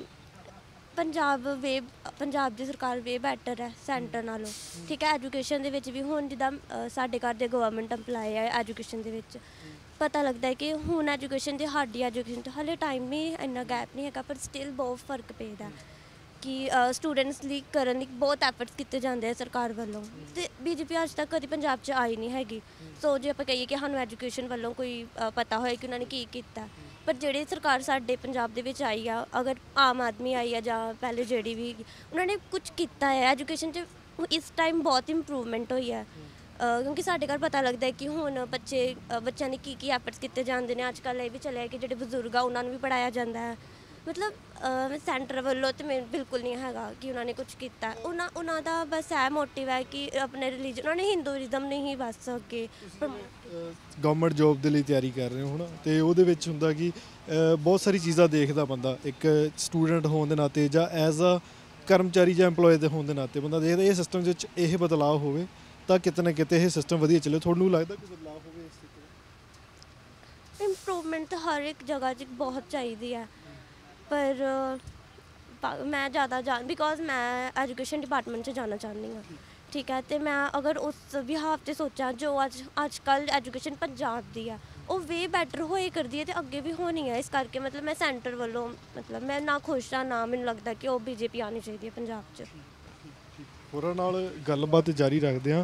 ਪੰਜਾਬ ਦੀ ਸਰਕਾਰ ਵੇ ਬੈਟਰ ਹੈ ਸੈਂਟਰ ਨਾਲੋਂ। ਠੀਕ ਹੈ, ਐਜੂਕੇਸ਼ਨ ਦੇ ਵਿੱਚ ਵੀ ਹੁਣ ਜਿੱਦਾਂ ਸਾਡੇ ਘਰ ਦੇ ਗਵਰਨਮੈਂਟ ਐਮਪਲਾਈ ਹੈ, ਐਜੂਕੇਸ਼ਨ ਦੇ ਵਿੱਚ ਪਤਾ ਲੱਗਦਾ ਹੈ ਕਿ ਹੁਣ ਐਜੂਕੇਸ਼ਨ ਤੇ ਸਾਡੀ ਐਜੂਕੇਸ਼ਨ 'ਚ ਹਾਲੇ ਟਾਈਮ ਵੀ ਇੰਨਾ ਗੈਪ ਨਹੀਂ ਹੈਗਾ, ਪਰ ਸਟਿਲ ਬਹੁਤ ਫਰਕ ਪੈਂਦਾ ਕਿ ਸਟੂਡੈਂਟਸ ਲਈ ਕਰਨ ਲਈ ਬਹੁਤ ਐਫਰਟਸ ਕੀਤੇ ਜਾਂਦੇ ਆ ਸਰਕਾਰ ਵੱਲੋਂ, ਤੇ ਬੀਜੇਪੀ ਅੱਜ ਤੱਕ ਕਦੀ ਪੰਜਾਬ 'ਚ ਆਈ ਨਹੀਂ ਹੈਗੀ। ਸੋ ਜੇ ਆਪਾਂ ਕਹੀਏ ਕਿ ਸਾਨੂੰ ਐਜੂਕੇਸ਼ਨ ਵੱਲੋਂ ਕੋਈ ਪਤਾ ਹੋਏ ਕਿ ਉਹਨਾਂ ਨੇ ਕੀ ਕੀਤਾ, ਪਰ ਜਿਹੜੀ ਸਰਕਾਰ ਸਾਡੇ ਪੰਜਾਬ ਦੇ ਵਿੱਚ ਆਈ ਆ, ਅਗਰ ਆਮ ਆਦਮੀ ਆਈ ਆ ਜਾਂ ਪਹਿਲੇ ਜਿਹੜੀ ਵੀ, ਉਹਨਾਂ ਨੇ ਕੁਝ ਕੀਤਾ ਹੈ ਐਜੂਕੇਸ਼ਨ 'ਚ। ਇਸ ਟਾਈਮ ਬਹੁਤ ਇੰਪਰੂਵਮੈਂਟ ਹੋਈ ਹੈ, ਕਿਉਂਕਿ ਸਾਡੇ ਘਰ ਪਤਾ ਲੱਗਦਾ ਹੈ ਕਿ ਹੁਣ ਬੱਚਿਆਂ ਨੇ ਕੀ ਐਫਰਟਸ ਕੀਤੇ ਜਾਂਦੇ ਨੇ। ਅੱਜ ਕੱਲ੍ਹ ਇਹ ਵੀ ਚੱਲਿਆ ਕਿ ਜਿਹੜੇ ਬਜ਼ੁਰਗ ਆ ਉਹਨਾਂ ਨੂੰ ਵੀ ਪੜ੍ਹਾਇਆ ਜਾਂਦਾ ਹੈ। ਮਤਲਬ ਸੈਂਟਰ ਵੱਲੋਂ ਤਾਂ ਮੈਨੂੰ ਬਿਲਕੁਲ ਨਹੀਂ ਹੈਗਾ ਕਿ ਉਹਨਾਂ ਨੇ ਕੁਝ ਕੀਤਾ। ਉਹਨਾਂ ਦਾ ਬਸ ਇਹ ਮੋਟਿਵ ਹੈ ਕਿ ਆਪਣੇ ਰਿਲੀਜਨ, ਉਹਨਾਂ ਨੇ ਹਿੰਦੂਇਜ਼ਮ ਨਹੀਂ ਹੀ ਬਸ ਅੱਗੇ ਗਵਰਨਮੈਂਟ ਜੋਬ ਦੇ ਲਈ ਤਿਆਰੀ ਕਰ ਰਹੇ ਹੋ ਹੁਣ, ਤੇ ਉਹਦੇ ਵਿੱਚ ਹੁੰਦਾ ਕਿ ਬਹੁਤ ਸਾਰੀ ਚੀਜ਼ਾਂ ਦੇਖਦਾ ਬੰਦਾ, ਇੱਕ ਸਟੂਡੈਂਟ ਹੋਣ ਦੇ ਨਾਤੇ ਜਾਂ ਐਜ਼ ਅ ਕਰਮਚਾਰੀ ਜਾਂ EMPLOYE ਦੇ ਹੋਣ ਦੇ ਨਾਤੇ ਬੰਦਾ ਦੇਖਦਾ ਇਹ ਸਿਸਟਮ ਦੇ ਵਿੱਚ ਇਹ ਬਦਲਾਅ ਹੋਵੇ ਤਾਂ ਕਿਤੇ ਨਾ ਕਿਤੇ ਇਹ ਸਿਸਟਮ ਵਧੀਆ ਚੱਲੇ। ਤੁਹਾਨੂੰ ਲੱਗਦਾ ਕੋਈ ਬਦਲਾਅ ਹੋਵੇ ਇਸ ਤਰੀਕੇ? ਇੰਪਰੂਵਮੈਂਟ ਤਾਂ ਹਰ ਇੱਕ ਜਗ੍ਹਾ 'ਚ ਬਹੁਤ ਚਾਹੀਦੀ ਹੈ, ਪਰ ਮੈਂ ਜ਼ਿਆਦਾ ਬਿਕੋਜ਼ ਮੈਂ ਐਜੂਕੇਸ਼ਨ ਡਿਪਾਰਟਮੈਂਟ 'ਚ ਜਾਣਾ ਚਾਹੁੰਦੀ ਹਾਂ। ਠੀਕ ਹੈ, ਅਤੇ ਮੈਂ ਅਗਰ ਉਸ ਬਿਹਾਫ 'ਤੇ ਸੋਚਾਂ ਜੋ ਅੱਜ ਕੱਲ੍ਹ ਐਜੂਕੇਸ਼ਨ ਪੰਜਾਬ ਦੀ ਆ ਉਹ ਵੇ ਬੈਟਰ ਹੋਏ ਕਰਦੀ ਹੈ ਅਤੇ ਅੱਗੇ ਵੀ ਹੋਣੀ ਹੈ। ਇਸ ਕਰਕੇ ਮਤਲਬ ਮੈਂ ਸੈਂਟਰ ਵੱਲੋਂ ਮਤਲਬ ਮੈਂ ਨਾ ਖੁਸ਼ ਹਾਂ, ਨਾ ਮੈਨੂੰ ਲੱਗਦਾ ਕਿ ਉਹ BJP ਆਉਣੀ ਚਾਹੀਦੀ ਹੈ ਪੰਜਾਬ 'ਚ। ਹੋਰਾਂ ਨਾਲ ਗੱਲਬਾਤ ਜਾਰੀ ਰੱਖਦੇ ਹਾਂ।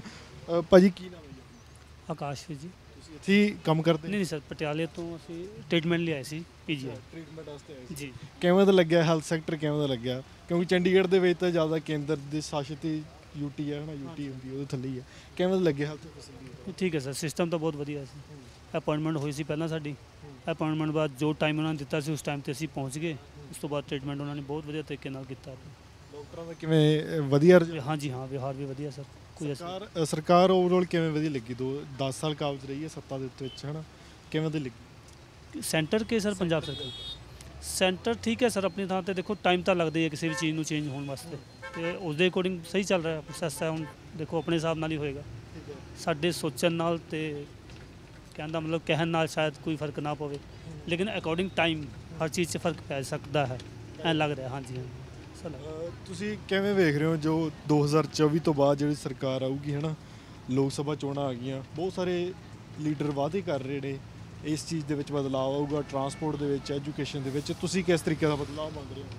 ਭਾਜੀ ਕੀ ਨਾਮ ਹੈ ਜੀ? ਆਕਾਸ਼ਵੀਰ ਜੀ। ਤੁਸੀਂ ਇੱਥੇ ਹੀ ਕੰਮ ਕਰਦੇ? ਨਹੀਂ ਸਰ, ਪਟਿਆਲੇ ਤੋਂ ਅਸੀਂ ਟ੍ਰੀਟਮੈਂਟ ਲਈ ਆਏ ਸੀ ਪੀਜੀਆਈ ਟ੍ਰੀਟਮੈਂਟ ਵਾਸਤੇ ਆਏ ਸੀ ਜੀ। ਕਿਵੇਂ ਦਾ ਲੱਗਿਆ ਹੈਲਥ ਸੈਕਟਰ, ਕਿਵੇਂ ਦਾ ਲੱਗਿਆ? ਕਿਉਂਕਿ ਚੰਡੀਗੜ੍ਹ ਦੇ ਵਿੱਚ ਤਾਂ ਜ਼ਿਆਦਾ ਕੇਂਦਰ ਦੇ ਸ਼ਾਸਿਤ ਯੂਟੀ ਹੈ ਨਾ, ਯੂਟੀ ਹੁੰਦੀ ਉਹਦੇ ਥੱਲੇ ਹੀ ਹੈ। ਕਿਵੇਂ ਦਾ ਲੱਗਿਆ ਹੈਲਥ ਫੈਸਿਲਿਟੀ? ਠੀਕ ਹੈ ਸਰ, ਸਿਸਟਮ ਤਾਂ ਬਹੁਤ ਵਧੀਆ ਸੀ। ਅਪਾਇੰਟਮੈਂਟ ਹੋਈ ਸੀ ਪਹਿਲਾਂ ਸਾਡੀ, ਅਪਾਇੰਟਮੈਂਟ ਬਾਅਦ ਜੋ ਟਾਈਮ ਉਹਨਾਂ ਨੇ ਦਿੱਤਾ ਸੀ ਉਸ ਟਾਈਮ ਤੇ ਅਸੀਂ ਪਹੁੰਚ ਗਏ। ਉਸ ਤੋਂ ਬਾਅਦ ਟ੍ਰੀਟਮੈਂਟ ਉਹਨਾਂ ਨੇ ਬਹੁਤ ਵਧੀਆ ਤਰੀਕੇ ਨਾਲ ਕੀਤਾ। ਡਾਕਟਰਾਂ ਦਾ ਕਿਵੇਂ ਵਧੀਆ? ਹਾਂਜੀ ਹਾਂ, ਵਿਵਹਾਰ ਵੀ ਵਧੀਆ ਸਰ। ਕੋਈ ਸਰਕਾਰ ਓਵਰਆਲ ਕਿਵੇਂ ਵਧੀਆ ਲੱਗੀ? 10 ਸਾਲ ਕਾਬਜ਼ ਰਹੀ ਹੈ ਸੱਤਾ ਦੇ ਵਿੱਚ, ਹੈ ਨਾ, ਕਿਵੇਂ ਦੀ ਲੱਗੀ? ਸੈਂਟਰ ਕੇ ਸਰ, ਪੰਜਾਬ ਸਰਕਾਰ ਸੈਂਟਰ ਠੀਕ ਹੈ ਸਰ ਆਪਣੀ ਥਾਂ ਤੇ। ਦੇਖੋ ਟਾਈਮ ਤਾਂ ਲੱਗਦਾ ਹੀ ਹੈ ਕਿਸੇ ਵੀ ਚੀਜ਼ ਨੂੰ ਚੇਂਜ ਹੋਣ ਵਾਸਤੇ, ਤੇ ਉਸ ਦੇ ਅਕੋਰਡਿੰਗ ਸਹੀ ਚੱਲ ਰਿਹਾ ਪ੍ਰੋਸੈਸ ਹੈ। ਹੁਣ ਦੇਖੋ ਆਪਣੇ ਹਿਸਾਬ ਨਾਲ ਹੀ ਹੋਏਗਾ, ਸਾਡੇ ਸੋਚਣ ਨਾਲ ਤੇ ਕਹਿਣ ਦਾ ਮਤਲਬ ਕਹਿਣ ਨਾਲ ਸ਼ਾਇਦ ਕੋਈ ਫਰਕ ਨਾ ਪਵੇ, ਲੇਕਿਨ ਅਕੋਰਡਿੰਗ ਟਾਈਮ ਹਰ ਚੀਜ਼ 'ਚ ਫਰਕ ਪੈ ਸਕਦਾ ਹੈ, ਐਂ ਲੱਗ ਰਿਹਾ। ਹਾਂਜੀ ਹਾਂ। ਤੁਸੀਂ ਕਿਵੇਂ ਵੇਖ ਰਹੇ ਹੋ ਜੋ 2024 ਤੋਂ ਬਾਅਦ ਜਿਹੜੀ ਸਰਕਾਰ ਆਊਗੀ, ਹੈ ਨਾ, ਲੋਕ ਸਭਾ ਚੋਣਾਂ ਆ ਗਈਆਂ, ਬਹੁਤ ਸਾਰੇ ਲੀਡਰ ਵਾਅਦੇ ਕਰ ਰਹੇ ਨੇ ਇਸ ਚੀਜ਼ ਦੇ ਵਿੱਚ ਬਦਲਾਅ ਆਊਗਾ, ਟਰਾਂਸਪੋਰਟ ਦੇ ਵਿੱਚ, ਐਜੂਕੇਸ਼ਨ ਦੇ ਵਿੱਚ। ਤੁਸੀਂ ਕਿਸ ਤਰੀਕੇ ਦਾ ਬਦਲਾਅ ਮੰਗ ਰਹੇ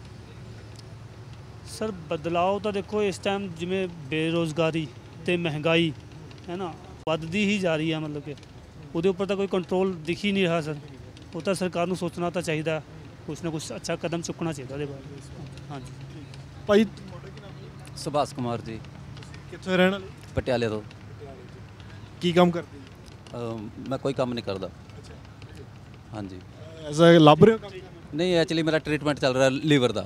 ਹੋ? ਸਰ ਬਦਲਾਅ ਤਾਂ ਦੇਖੋ ਇਸ ਟਾਈਮ ਜਿਵੇਂ ਬੇਰੁਜ਼ਗਾਰੀ ਤੇ ਮਹਿੰਗਾਈ ਹੈ ਨਾ ਵੱਧਦੀ ਹੀ ਜਾ ਰਹੀ ਹੈ, ਮਤਲਬ ਕਿ ਉਹਦੇ ਉੱਪਰ ਤਾਂ ਕੋਈ ਕੰਟਰੋਲ ਦਿਖ ਹੀ ਨਹੀਂ ਰਿਹਾ ਸਰ। ਉਹ ਤਾਂ ਸਰਕਾਰ ਨੂੰ ਸੋਚਣਾ ਤਾਂ ਚਾਹੀਦਾ, ਕੁਛ ਨਾ ਕੁਛ ਅੱਛਾ ਕਦਮ ਚੁੱਕਣਾ ਚਾਹੀਦਾ ਉਹਦੇ ਬਾਰੇ। ਹਾਂਜੀ ਭਾਈ ਸੁਭਾਸ਼ ਕੁਮਾਰ ਜੀ। ਕਿੱਥੋਂ ਰਹਿਣ ਵਾਲੇ? ਪਟਿਆਲੇ ਤੋਂ। ਕੀ ਕੰਮ ਕਰਦੇ? ਮੈਂ ਕੋਈ ਕੰਮ ਨਹੀਂ ਕਰਦਾ। ਹਾਂਜੀ। ਐਸਾ ਲੱਭ ਰਹੇ ਹੋ ਕੰਮ? ਨਹੀਂ, ਐਕਚੁਅਲੀ ਮੇਰਾ ਟ੍ਰੀਟਮੈਂਟ ਚੱਲ ਰਿਹਾ ਲੀਵਰ ਦਾ।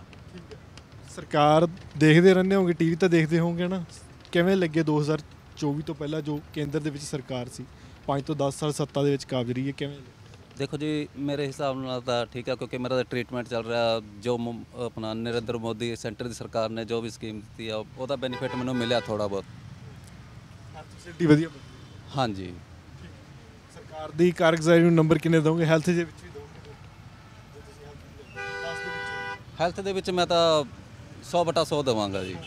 ਸਰਕਾਰ ਦੇਖਦੇ ਰਹਿੰਦੇ ਹੋਗੇ, ਟੀਵੀ ਤਾਂ ਦੇਖਦੇ ਹੋਗੇ ਨਾ, ਕਿਵੇਂ ਲੱਗੇ 2024 ਤੋਂ ਪਹਿਲਾਂ ਜੋ ਕੇਂਦਰ ਦੇ ਵਿੱਚ ਸਰਕਾਰ ਸੀ, 5 ਤੋਂ 10 ਸਾਲ ਸੱਤਾ ਦੇ ਵਿੱਚ ਕਾਬਜ਼ ਰਹੀ ਹੈ, ਕਿਵੇਂ? ਦੇਖੋ ਜੀ, ਮੇਰੇ ਹਿਸਾਬ ਨਾਲ ਤਾਂ ਠੀਕ ਹੈ, ਕਿਉਂਕਿ ਮੇਰਾ ਤਾਂ ਟ੍ਰੀਟਮੈਂਟ ਚੱਲ ਰਿਹਾ। ਜੋ ਆਪਣਾ ਨਰਿੰਦਰ ਮੋਦੀ ਸੈਂਟਰ ਦੀ ਸਰਕਾਰ ਨੇ ਜੋ ਵੀ ਸਕੀਮ ਦਿੱਤੀ ਆ ਉਹਦਾ ਬੈਨੀਫਿਟ ਮੈਨੂੰ ਮਿਲਿਆ ਥੋੜ੍ਹਾ ਬਹੁਤ। ਫੈਸਿਲਿਟੀ ਵਧੀਆ? ਹਾਂਜੀ। ਸਰਕਾਰ ਦੀ ਕਾਰਗੁਜ਼ਾਰੀ ਨੂੰ ਨੰਬਰ ਕਿੰਨੇ ਦੋਗੇ? ਹੈਲਥ ਦੇ ਵਿੱਚ ਵੀ ਦੋਗੇ? ਹੈਲਥ ਦੇ ਵਿੱਚ ਮੈਂ ਤਾਂ 100/100 ਦੇਵਾਂਗਾ ਜੀ।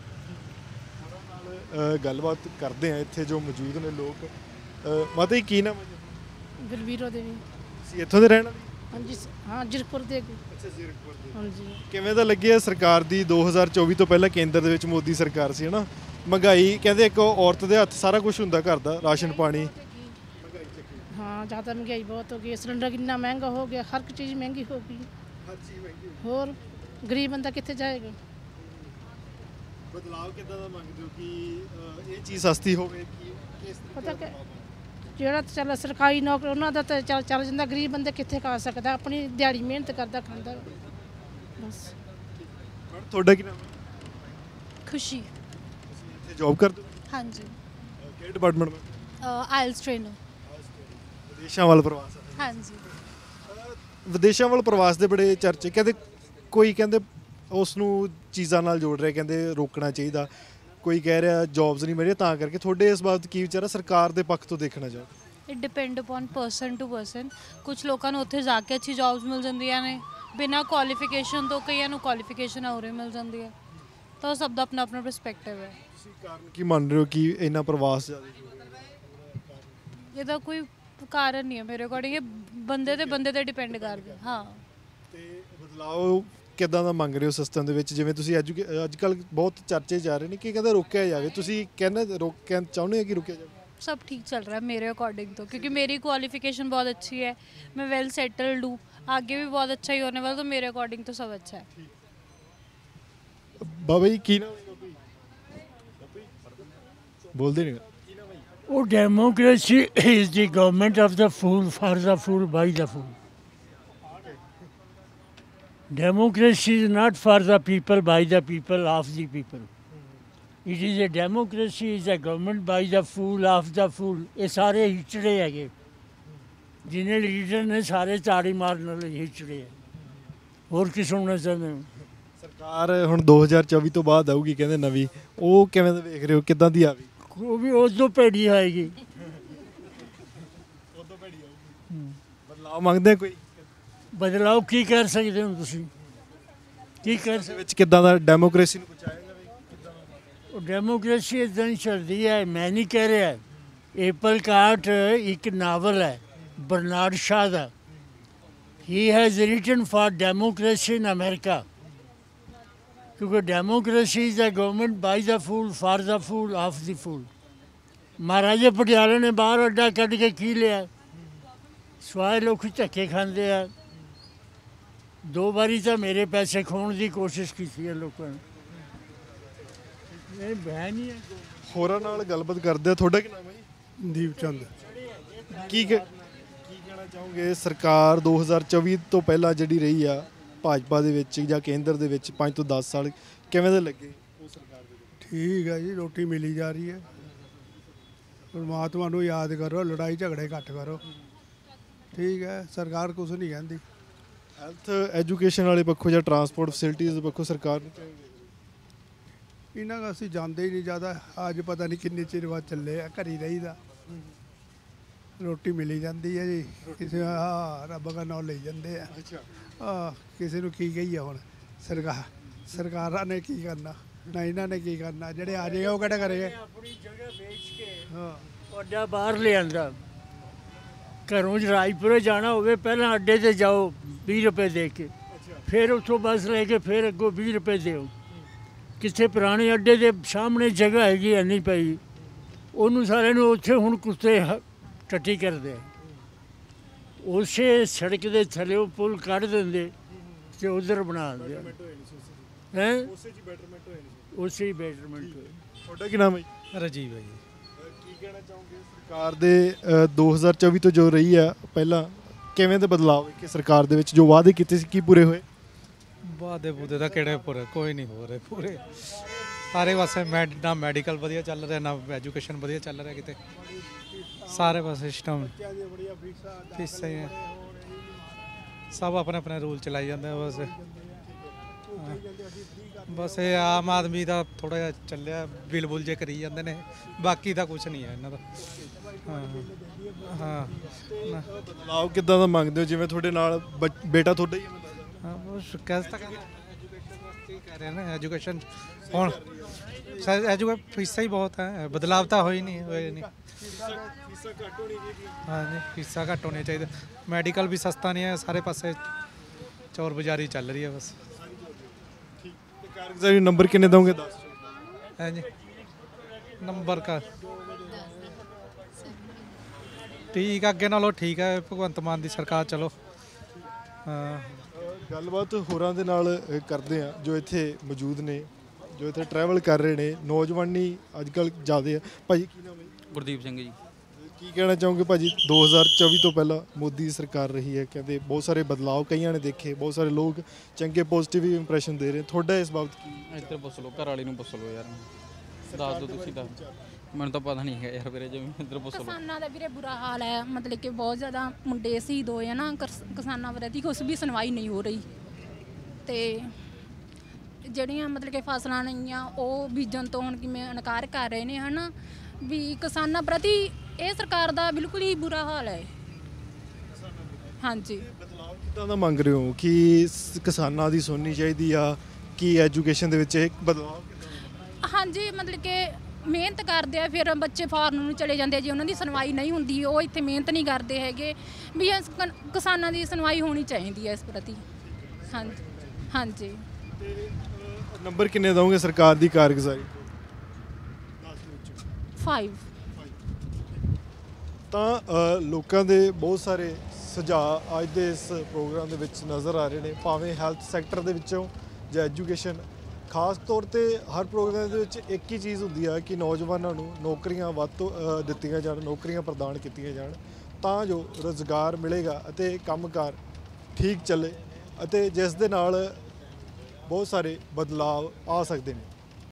ਗੱਲਬਾਤ ਕਰਦੇ ਆ ਇੱਥੇ ਜੋ ਮੌਜੂਦ ਨੇ ਲੋਕ। ਮਾਤਾ ਜੀ ਕੀ ਨਾਮ ਹੈ? ਬਲਵੀਰੋ ਦੇਵੀ। ਤੁਸੀਂ ਇੱਥੋਂ ਦੇ ਰਹਿਣ ਵਾਲੇ? ਹਾਂਜੀ ਹਾਂ, ਜ਼ੀਰਕਪੁਰ ਦੇ। ਅੱਛਾ, ਜ਼ੀਰਕਪੁਰ ਦੇ। ਹਾਂਜੀ। ਕਿਵੇਂ ਦਾ ਲੱਗਿਆ ਸਰਕਾਰ ਦੀ 2024 ਤੋਂ ਪਹਿਲਾਂ ਕੇਂਦਰ ਦੇ ਵਿੱਚ ਮੋਦੀ ਸਰਕਾਰ ਸੀ, ਹੈ ਨਾ? ਮਹਿੰਗਾਈ ਕਹਿੰਦੇ ਇੱਕ ਔਰਤ ਦੇ ਹੱਥ ਸਾਰਾ ਕੁਝ ਹੁੰਦਾ, ਘਰ ਦਾ ਰਾਸ਼ਨ ਪਾਣੀ। ਹਾਂ, ਜ਼ਿਆਦਾ ਮਹਿੰਗਾਈ ਬਹੁਤ ਹੋ ਗਈ। ਸਿਲੰਡਰ ਕਿੰਨਾ ਮਹਿੰਗਾ ਹੋ ਗਿਆ, ਹਰ ਇੱਕ ਚੀਜ਼ ਮਹਿੰਗੀ ਹੋ ਗਈ। ਹਰ ਚੀਜ਼ ਮਹਿੰਗੀ। ਹੋਰ ਗਰੀਬ ਬੰਦਾ ਕਿੱਥੇ ਜਾਏਗਾ? ਬਦਲਾਅ ਕਿੱਦਾਂ ਦਾ ਮੰਗਦੇ ਹੋ ਕਿ ਇਹ ਚੀਜ਼ ਸਸਤੀ ਹੋਵੇ? ਪਤਾ ਕਿ ਜਿਹੜਾ ਚੱਲ ਸਰਕਾਰੀ ਨੌਕਰੀ ਉਹਨਾਂ ਦਾ ਤਾਂ ਚੱਲ ਜਾਂਦਾ, ਗਰੀਬ ਬੰਦੇ ਕਿੱਥੇ ਖਾ ਸਕਦਾ? ਆਪਣੀ ਦਿਹਾੜੀ ਮਿਹਨਤ ਕਰਦਾ ਖਾਂਦਾ ਬਸ। ਤੁਹਾਡਾ ਕੀ ਨਾਮ ਹੈ? ਖੁਸ਼ੀ। ਤੁਸੀਂ ਇੱਥੇ ਜੌਬ ਕਰਦੇ ਹੋ? ਹਾਂਜੀ। ਕਿਹੜੇ ਡਿਪਾਰਟਮੈਂਟ ਵਿੱਚ? IELTS trainer. ਵਿਦੇਸ਼ਾਂ ਵੱਲ ਪ੍ਰਵਾਸ? ਹਾਂਜੀ। ਵਿਦੇਸ਼ਾਂ ਵੱਲ ਪ੍ਰਵਾਸ ਦੇ ਬੜੇ ਚਰਚੇ, ਕਹਿੰਦੇ ਕੋਈ ਕਹਿੰਦੇ ਉਸ ਨੂੰ ਚੀਜ਼ਾਂ ਨਾਲ ਜੋੜ ਰਿਹਾ, ਕਹਿੰਦੇ ਰੋਕਣਾ ਚਾਹੀਦਾ। ਕੋਈ ਕਹਿ ਰਿਹਾ ਜੌਬਸ ਨਹੀਂ ਮਿਲ ਰਹੀਆਂ ਤਾਂ ਕਰਕੇ। ਤੁਹਾਡੇ ਇਸ ਬਾਬਤ ਕੀ ਵਿਚਾਰ ਹੈ? ਸਰਕਾਰ ਦੇ ਪੱਖ ਤੋਂ ਦੇਖਣਾ ਚਾਹੋ। It depend upon person to person. ਕੁਝ ਲੋਕਾਂ ਨੂੰ ਉੱਥੇ ਜਾ ਕੇ ਅੱਛੀ ਜੌਬਸ ਮਿਲ ਜਾਂਦੀਆਂ ਨੇ ਬਿਨਾਂ ਕੁਆਲੀਫਿਕੇਸ਼ਨ ਤੋਂ, ਕਈਆਂ ਨੂੰ ਕੁਆਲੀਫਿਕੇਸ਼ਨ ਉਰੇ ਮਿਲ ਜਾਂਦੀ ਹੈ, ਤਾਂ ਉਹ ਸਭ ਦਾ ਆਪਣਾ ਆਪਣਾ ਪਰਸਪੈਕਟਿਵ ਹੈ। ਤੁਸੀਂ ਕਾਰਨ ਕੀ ਮੰਨ ਰਹੇ ਹੋ ਕਿ ਇੰਨਾ ਪ੍ਰਵਾਸ ਜ਼ਿਆਦਾ? ਇਹਦਾ ਕੋਈ ਕਾਰਨ ਨਹੀਂ ਹੈ ਮੇਰੇ ਅਕੋਰਡਿੰਗ, ਇਹ ਬੰਦੇ ਤੇ ਡਿਪੈਂਡ ਕਰਦਾ। ਹਾਂ। ਤੇ ਬਦਲਾਅ ਕਿੱਦਾਂ ਦਾ ਮੰਗ ਰਹੇ ਹੋ ਸਿਸਟਮ ਦੇ ਵਿੱਚ? ਜਿਵੇਂ ਤੁਸੀਂ ਅੱਜ ਕੱਲ੍ਹ ਬਹੁਤ ਚਰਚੇ ਜਾ ਰਹੇ ਨੇ ਕਿ ਕਹਿੰਦਾ ਰੋਕਿਆ ਜਾਵੇ, ਤੁਸੀਂ ਕਹਿੰਦੇ ਰੋਕਣਾ ਚਾਹੁੰਦੇ ਹੋ ਕਿ ਰੁਕਿਆ ਜਾਵੇ? सब ठीक चल रहा है मेरे अकॉर्डिंग तो, क्योंकि मेरी क्वालिफिकेशन बहुत अच्छी है, मैं वेल सेटल्ड हूँ, आगे भी बहुत अच्छा ही होने वाला, तो मेरे अकॉर्डिंग तो सब अच्छा है। बाबा जी की नाम बोल दे? Oh, democracy is the government of the fool, for the fool, by the fool. Democracy is not for the people, by the people, of the people. It is a democracy, is a government by the fool, of the fool. ਇਹ ਸਾਰੇ ਹਿਚੜੇ ਹੈਗੇ, ਜਿਹਨੇ leader ਨੇ ਸਾਰੇ ਤਾੜੀ ਮਾਰਨ ਵਾਲੇ ਹਿਚੜੇ ਹੈ। ਹੋਰ ਕੀ ਸੁਣਨਾ ਚਾਹੁੰਦੇ ਹੋ? ਸਰਕਾਰ ਹੁਣ 2024 ਤੋਂ ਬਾਅਦ ਆਊਗੀ ਕਹਿੰਦੇ ਨਵੀਂ, ਉਹ ਕਿਵੇਂ ਦਾ ਵੇਖ ਰਹੇ ਹੋ? ਕਿੱਦਾਂ ਦੀ ਆਵੇ? ਉਹ ਵੀ ਉਦੋਂ ਭੈੜੀ ਆਏਗੀ। ਉਦੋਂ ਭੈੜੀ ਆਊਗੀ। ਬਦਲਾਅ ਮੰਗਦੇ ਕੋਈ? ਬਦਲਾਅ ਕੀ ਕਰ ਸਕਦੇ ਹੋ ਤੁਸੀਂ? ਕੀ ਕਰ ਸਕਦੇ ਵਿੱਚ? ਕਿੱਦਾਂ ਦਾ ਡੈਮੋਕ੍ਰੇਸੀ ਨੂੰ ਬਚਾਏਗਾ? ਉਹ ਡੈਮੋਕ੍ਰੇਸੀ ਇੱਦਾਂ ਹੀ ਚੱਲਦੀ ਹੈ, ਮੈਂ ਨਹੀਂ ਕਹਿ ਰਿਹਾ। ਐਪਲ ਕਾਰਟ ਇੱਕ ਨਾਵਲ ਹੈ ਬਰਨਾਰਡ ਸ਼ਾਹ ਦਾ। He has written for democracy in America, ਕਿਉਂਕਿ democracy is a government by the fool, for the fool, of the fool. ਮਹਾਰਾਜੇ ਪਟਿਆਲੇ ਨੇ ਬਾਹਰ ਅੱਡਾ ਕੱਢ ਕੇ ਕੀ ਲਿਆ? ਸਵਾਏ ਲੋਕ ਧੱਕੇ ਖਾਂਦੇ ਆ। 2 ਵਾਰੀ ਤਾਂ ਮੇਰੇ ਪੈਸੇ ਖੋਣ ਦੀ ਕੋਸ਼ਿਸ਼ ਕੀਤੀ ਹੈ ਲੋਕਾਂ ਨੇ। ਇਹ ਬਹਿਨ ਹੀ ਹੈ। ਹੋਰਾਂ ਨਾਲ ਗੱਲਬਾਤ ਕਰਦੇ ਆ। ਤੁਹਾਡਾ ਕੀ ਨਾਮ ਹੈ ਜੀ? ਦੀਪ ਚੰਦ। ਕੀ ਕਹਿਣਾ ਚਾਹੋਗੇ ਸਰਕਾਰ 2024 ਤੋਂ ਪਹਿਲਾਂ ਜਿਹੜੀ ਰਹੀ ਆ ਭਾਜਪਾ ਦੇ ਵਿੱਚ ਜਾਂ ਕੇਂਦਰ ਦੇ ਵਿੱਚ 5 ਤੋਂ 10 ਸਾਲ ਕਿਵੇਂ ਦੇ ਲੱਗੇ ਉਹ ਸਰਕਾਰ ਦੇ ਵਿੱਚ? ਠੀਕ ਹੈ ਜੀ, ਰੋਟੀ ਮਿਲੀ ਜਾ ਰਹੀ ਹੈ। ਪਰਮਾਤਮਾ ਨੂੰ ਯਾਦ ਕਰੋ, ਲੜਾਈ ਝਗੜੇ ਘੱਟ ਕਰੋ। ਠੀਕ ਹੈ, ਸਰਕਾਰ ਕੁਛ ਨਹੀਂ ਕਹਿੰਦੀ। ਹੈਲਥ ਐਜੂਕੇਸ਼ਨ ਵਾਲੇ ਪੱਖੋਂ ਜਾਂ ਟਰਾਂਸਪੋਰਟ ਫੈਸਿਲਿਟੀਜ਼ ਦੇ ਪੱਖੋਂ ਸਰਕਾਰ ਨੂੰ ਇਹਨਾਂ ਦਾ ਅਸੀਂ ਜਾਂਦੇ ਹੀ ਨਹੀਂ ਜ਼ਿਆਦਾ। ਅੱਜ ਪਤਾ ਨਹੀਂ ਕਿੰਨੇ ਚਿਰ ਬਾਅਦ ਚੱਲੇ ਆ, ਘਰ ਹੀ ਰਹੀਦਾ। ਰੋਟੀ ਮਿਲੀ ਜਾਂਦੀ ਹੈ ਜੀ, ਕਿਸੇ ਰੱਬ ਦਾ ਨਾਮ ਲਈ ਜਾਂਦੇ ਆ। ਕਿਸੇ ਨੂੰ ਕੀ ਕਹੀਏ ਹੁਣ? ਸਰਕਾਰਾਂ ਨੇ ਕੀ ਕਰਨਾ, ਨਾ ਇਹਨਾਂ ਨੇ ਕੀ ਕਰਨਾ। ਜਿਹੜੇ ਆ ਜਾਏਗਾ ਉਹ ਕਿਹੜਾ ਕਰੇਗਾ? ਆਪਣੀ ਜਗ੍ਹਾ ਵੇਚ ਕੇ ਤੁਹਾਡਾ ਬਾਹਰ ਲਿਆਂਦਾ। ਘਰੋਂ ਰਾਜਪੁਰੇ ਜਾਣਾ ਹੋਵੇ ਪਹਿਲਾਂ ਅੱਡੇ ਤੇ ਜਾਓ 20 ਰੁਪਏ ਦੇ ਕੇ, ਫਿਰ ਉੱਥੋਂ ਬੱਸ ਲੈ ਕੇ ਫਿਰ ਅੱਗੋਂ 20 ਰੁਪਏ ਦਿਓ। ਕਿਸੇ ਪੁਰਾਣੇ ਅੱਡੇ ਦੇ ਸਾਹਮਣੇ ਜਗ੍ਹਾ ਹੈਗੀ ਐਨੀ ਪਈ, ਉਹਨੂੰ ਸਾਰਿਆਂ ਨੂੰ ਉੱਥੇ ਹੁਣ ਕੁੱਤੇ ਟੱਟੀ ਕਰਦੇ ਆ। ਉਸੇ ਸੜਕ ਦੇ ਥੱਲੇ ਪੁਲ ਕੱਢ ਦਿੰਦੇ ਤੇ ਉਧਰ ਬਣਾ ਦਿੰਦੇ ਹੈ। ਉਸੇ ਹੀ ਬੈਟਰਮੈਂਟ ਹੋਏ। ਤੁਹਾਡਾ ਕੀ ਨਾਮ ਹੈ ਜੀ? ਰਾਜੀਵ ਹੈ ਜੀ। ਕੀ ਕਹਿਣਾ ਚਾਹੋਗੇ ਸਰਕਾਰ ਦੇ 2024 ਤੋਂ ਜੋ ਰਹੀ ਆ ਪਹਿਲਾਂ ਕਿਵੇਂ ਦੇ ਬਦਲਾਅ ਕਿ ਸਰਕਾਰ ਦੇ ਵਿੱਚ ਜੋ ਵਾਅਦੇ ਕੀਤੇ ਸੀ ਕੀ ਪੂਰੇ ਹੋਏ? ਵਾਅਦੇ ਬੂਦੇ ਤਾਂ ਕਿਹੜੇ ਪੂਰੇ? ਕੋਈ ਨਹੀਂ ਹੋ ਰਹੇ ਪੂਰੇ। ਸਾਰੇ ਪਾਸੇ ਨਾ ਮੈਡੀਕਲ ਵਧੀਆ ਚੱਲ ਰਿਹਾ, ਨਾ ਐਜੂਕੇਸ਼ਨ ਵਧੀਆ ਚੱਲ ਰਿਹਾ ਕਿਤੇ। ਸਾਰੇ ਪਾਸੇ ਸਿਸਟਮ ਫੀਸਾਂ ਹੀ ਹੈ। ਸਭ ਆਪਣੇ ਆਪਣੇ ਰੂਲ ਚਲਾਈ ਜਾਂਦੇ ਆ ਬਸ। ਬਸ ਇਹ ਆਮ ਆਦਮੀ ਦਾ ਥੋੜਾ ਜਿਹਾ ਚੱਲਿਆ, ਬਿਲ ਬੁਲ ਜੇ ਕਰੀ ਜਾਂਦੇ ਨੇ, ਬਾਕੀ ਤਾਂ ਕੁਝ ਨਹੀਂ ਹੈ ਇਹਨਾਂ ਦਾ। ਹਾਂ ਬਦਲਾਅ ਕਿੱਦਾਂ ਦਾ ਮੰਗਦੇ ਹੋ? ਜਿਵੇਂ ਤੁਹਾਡੇ ਨਾਲ ਬੇਟਾ ਤੁਹਾਡਾ ਹੀ ਹਾਂ, ਬਸ ਕਹਿ ਰਹੇ ਨੇ ਐਜੂਕੇਸ਼ਨ ਹੁਣ ਫੀਸਾਂ ਹੀ ਬਹੁਤ ਹੈ। ਬਦਲਾਅ ਤਾਂ ਹੋਈ ਨਹੀਂ ਹਾਂਜੀ, ਫੀਸਾਂ ਘੱਟ ਹੋਣੀਆਂ ਚਾਹੀਦੀਆਂ। ਮੈਡੀਕਲ ਵੀ ਸਸਤਾ ਨਹੀਂ ਹੈ, ਸਾਰੇ ਪਾਸੇ ਚੋਰ ਬਾਜ਼ਾਰੀ ਚੱਲ ਰਹੀ ਹੈ ਬਸ। ਕਾਰਗੁਜ਼ਾਰੀ ਨੰਬਰ ਕਿੰਨੇ ਦੋਗੇ? 10 ਹਾਂਜੀ ਨੰਬਰ ਕਾ ਠੀਕ, ਅੱਗੇ ਨਾਲੋਂ ਠੀਕ ਹੈ ਭਗਵੰਤ ਮਾਨ ਦੀ ਸਰਕਾਰ। ਚਲੋ ਹਾਂ, ਗੱਲਬਾਤ ਹੋਰਾਂ ਦੇ ਨਾਲ ਕਰਦੇ ਆ ਜੋ ਇੱਥੇ ਮੌਜੂਦ ਨੇ, ਜੋ ਇੱਥੇ ਟਰੈਵਲ ਕਰ ਰਹੇ ਨੇ। ਨੌਜਵਾਨੀ ਅੱਜ ਕੱਲ੍ਹ ਜ਼ਿਆਦਾ ਆ। ਭਾਜੀ ਕੀ ਨਾਮ ਹੈ? ਗੁਰਦੀਪ ਸਿੰਘ ਜੀ। ਕੀ ਕਹਿਣਾ ਚਾਹੋਗੇ ਭਾਜੀ? 2024 ਤੋਂ ਪਹਿਲਾਂ ਮੋਦੀ ਸਰਕਾਰ ਰਹੀ ਹੈ, ਕਹਿੰਦੇ ਬਹੁਤ ਸਾਰੇ ਬਦਲਾਅ ਕਈਆਂ ਨੇ ਦੇਖੇ, ਬਹੁਤ ਸਾਰੇ ਲੋਕ ਚੰਗੇ ਪੋਜ਼ਿਟਿਵ ਇੰਪ੍ਰੈਸ਼ਨ ਦੇ ਰਹੇ। ਤੁਹਾਡਾ ਇਸ ਬਾਬਤ ਕੀ? ਇੱਧਰ ਪੁੱਛ ਲਓ, ਘਰ ਵਾਲੀ ਨੂੰ ਪੁੱਛ ਲਓ ਯਾਰ, ਦੱਸ ਦਿਓ ਤੁਸੀਂ। ਤਾਂ ਮੈਨੂੰ ਤਾਂ ਪਤਾ ਨਹੀਂ ਹੈ ਯਾਰ ਵੀਰੇ, ਜਿਵੇਂ ਇੱਧਰ ਪੁੱਛ ਲਓ। ਕਿਸਾਨਾਂ ਦਾ ਵੀਰੇ ਬੁਰਾ ਹਾਲ ਹੈ, ਮਤਲਬ ਕਿ ਬਹੁਤ ਜ਼ਿਆਦਾ ਮੁੰਡੇ ਸ਼ਹੀਦ ਹੋਏ ਆ ਨਾ। ਕਿਸਾਨਾਂ ਵਿਰੁੱਧ ਕੁਛ ਵੀ ਸੁਣਵਾਈ ਨਹੀਂ ਹੋ ਰਹੀ। ਤੇ ਜਿਹੜੀਆਂ ਮਤਲਬ ਕਿ ਫਸਲਾਂ ਨਹੀਂਆਂ ਉਹ ਬੀਜਣ ਤੋਂ ਹੁਣ ਕਿਵੇਂ ਇਨਕਾਰ ਕਰ ਰਹੇ ਨੇ ਹਨਾ। ਵੀ ਕਿਸਾਨਾਂ ਪ੍ਰਤੀ ਇਹ ਸਰਕਾਰ ਦਾ ਬਿਲਕੁਲ ਹੀ ਬੁਰਾ ਹਾਲ ਹੈ। ਹਾਂਜੀ, ਕਿੱਦਾਂ ਦਾ ਮੰਗ ਰਹੇ ਹੋ ਕਿ ਕਿਸਾਨਾਂ ਦੀ ਸੁਣਨੀ ਚਾਹੀਦੀ ਆ ਕਿ ਐਜੂਕੇਸ਼ਨ ਦੇ ਵਿੱਚ ਇਹ ਬਦਲਾਅ? ਹਾਂਜੀ, ਮਤਲਬ ਕਿ ਮਿਹਨਤ ਕਰਦੇ ਆ, ਫਿਰ ਬੱਚੇ ਫਾਰਨ ਨੂੰ ਚਲੇ ਜਾਂਦੇ ਆ ਜੀ, ਉਹਨਾਂ ਦੀ ਸੁਣਵਾਈ ਨਹੀਂ ਹੁੰਦੀ। ਉਹ ਇੱਥੇ ਮਿਹਨਤ ਨਹੀਂ ਕਰਦੇ ਹੈਗੇ। ਵੀ ਕਿਸਾਨਾਂ ਦੀ ਸੁਣਵਾਈ ਹੋਣੀ ਚਾਹੀਦੀ ਹੈ ਇਸ ਪ੍ਰਤੀ। ਹਾਂਜੀ ਹਾਂਜੀ। ਨੰਬਰ ਕਿੰਨੇ ਦੋਗੇ ਸਰਕਾਰ ਦੀ ਕਾਰਗੁਜ਼ਾਰੀ? 5। ਤਾਂ ਲੋਕਾਂ ਦੇ ਬਹੁਤ ਸਾਰੇ ਸੁਝਾਅ ਅੱਜ ਦੇ ਇਸ ਪ੍ਰੋਗਰਾਮ ਦੇ ਵਿੱਚ ਨਜ਼ਰ ਆ ਰਹੇ ਨੇ, ਭਾਵੇਂ ਹੈਲਥ ਸੈਕਟਰ ਦੇ ਵਿੱਚੋਂ ਜਾਂ ਐਜੂਕੇਸ਼ਨ। ਖਾਸ ਤੌਰ ਤੇ ਹਰ ਪ੍ਰੋਗਰਾਮ ਦੇ ਵਿੱਚ ਇੱਕ ਹੀ ਚੀਜ਼ ਹੁੰਦੀ ਹੈ ਕਿ ਨੌਜਵਾਨਾਂ ਨੂੰ ਨੌਕਰੀਆਂ ਵੱਧ ਤੋਂ ਦਿੱਤੀਆਂ ਜਾਣ, ਨੌਕਰੀਆਂ ਪ੍ਰਦਾਨ ਕੀਤੀਆਂ ਜਾਣ, ਤਾਂ ਜੋ ਰੁਜ਼ਗਾਰ ਮਿਲੇਗਾ ਅਤੇ ਕੰਮਕਾਰ ਠੀਕ ਚੱਲੇ ਅਤੇ ਜਿਸ ਦੇ ਨਾਲ ਬਹੁਤ ਸਾਰੇ ਬਦਲਾਅ ਆ ਸਕਦੇ ਨੇ।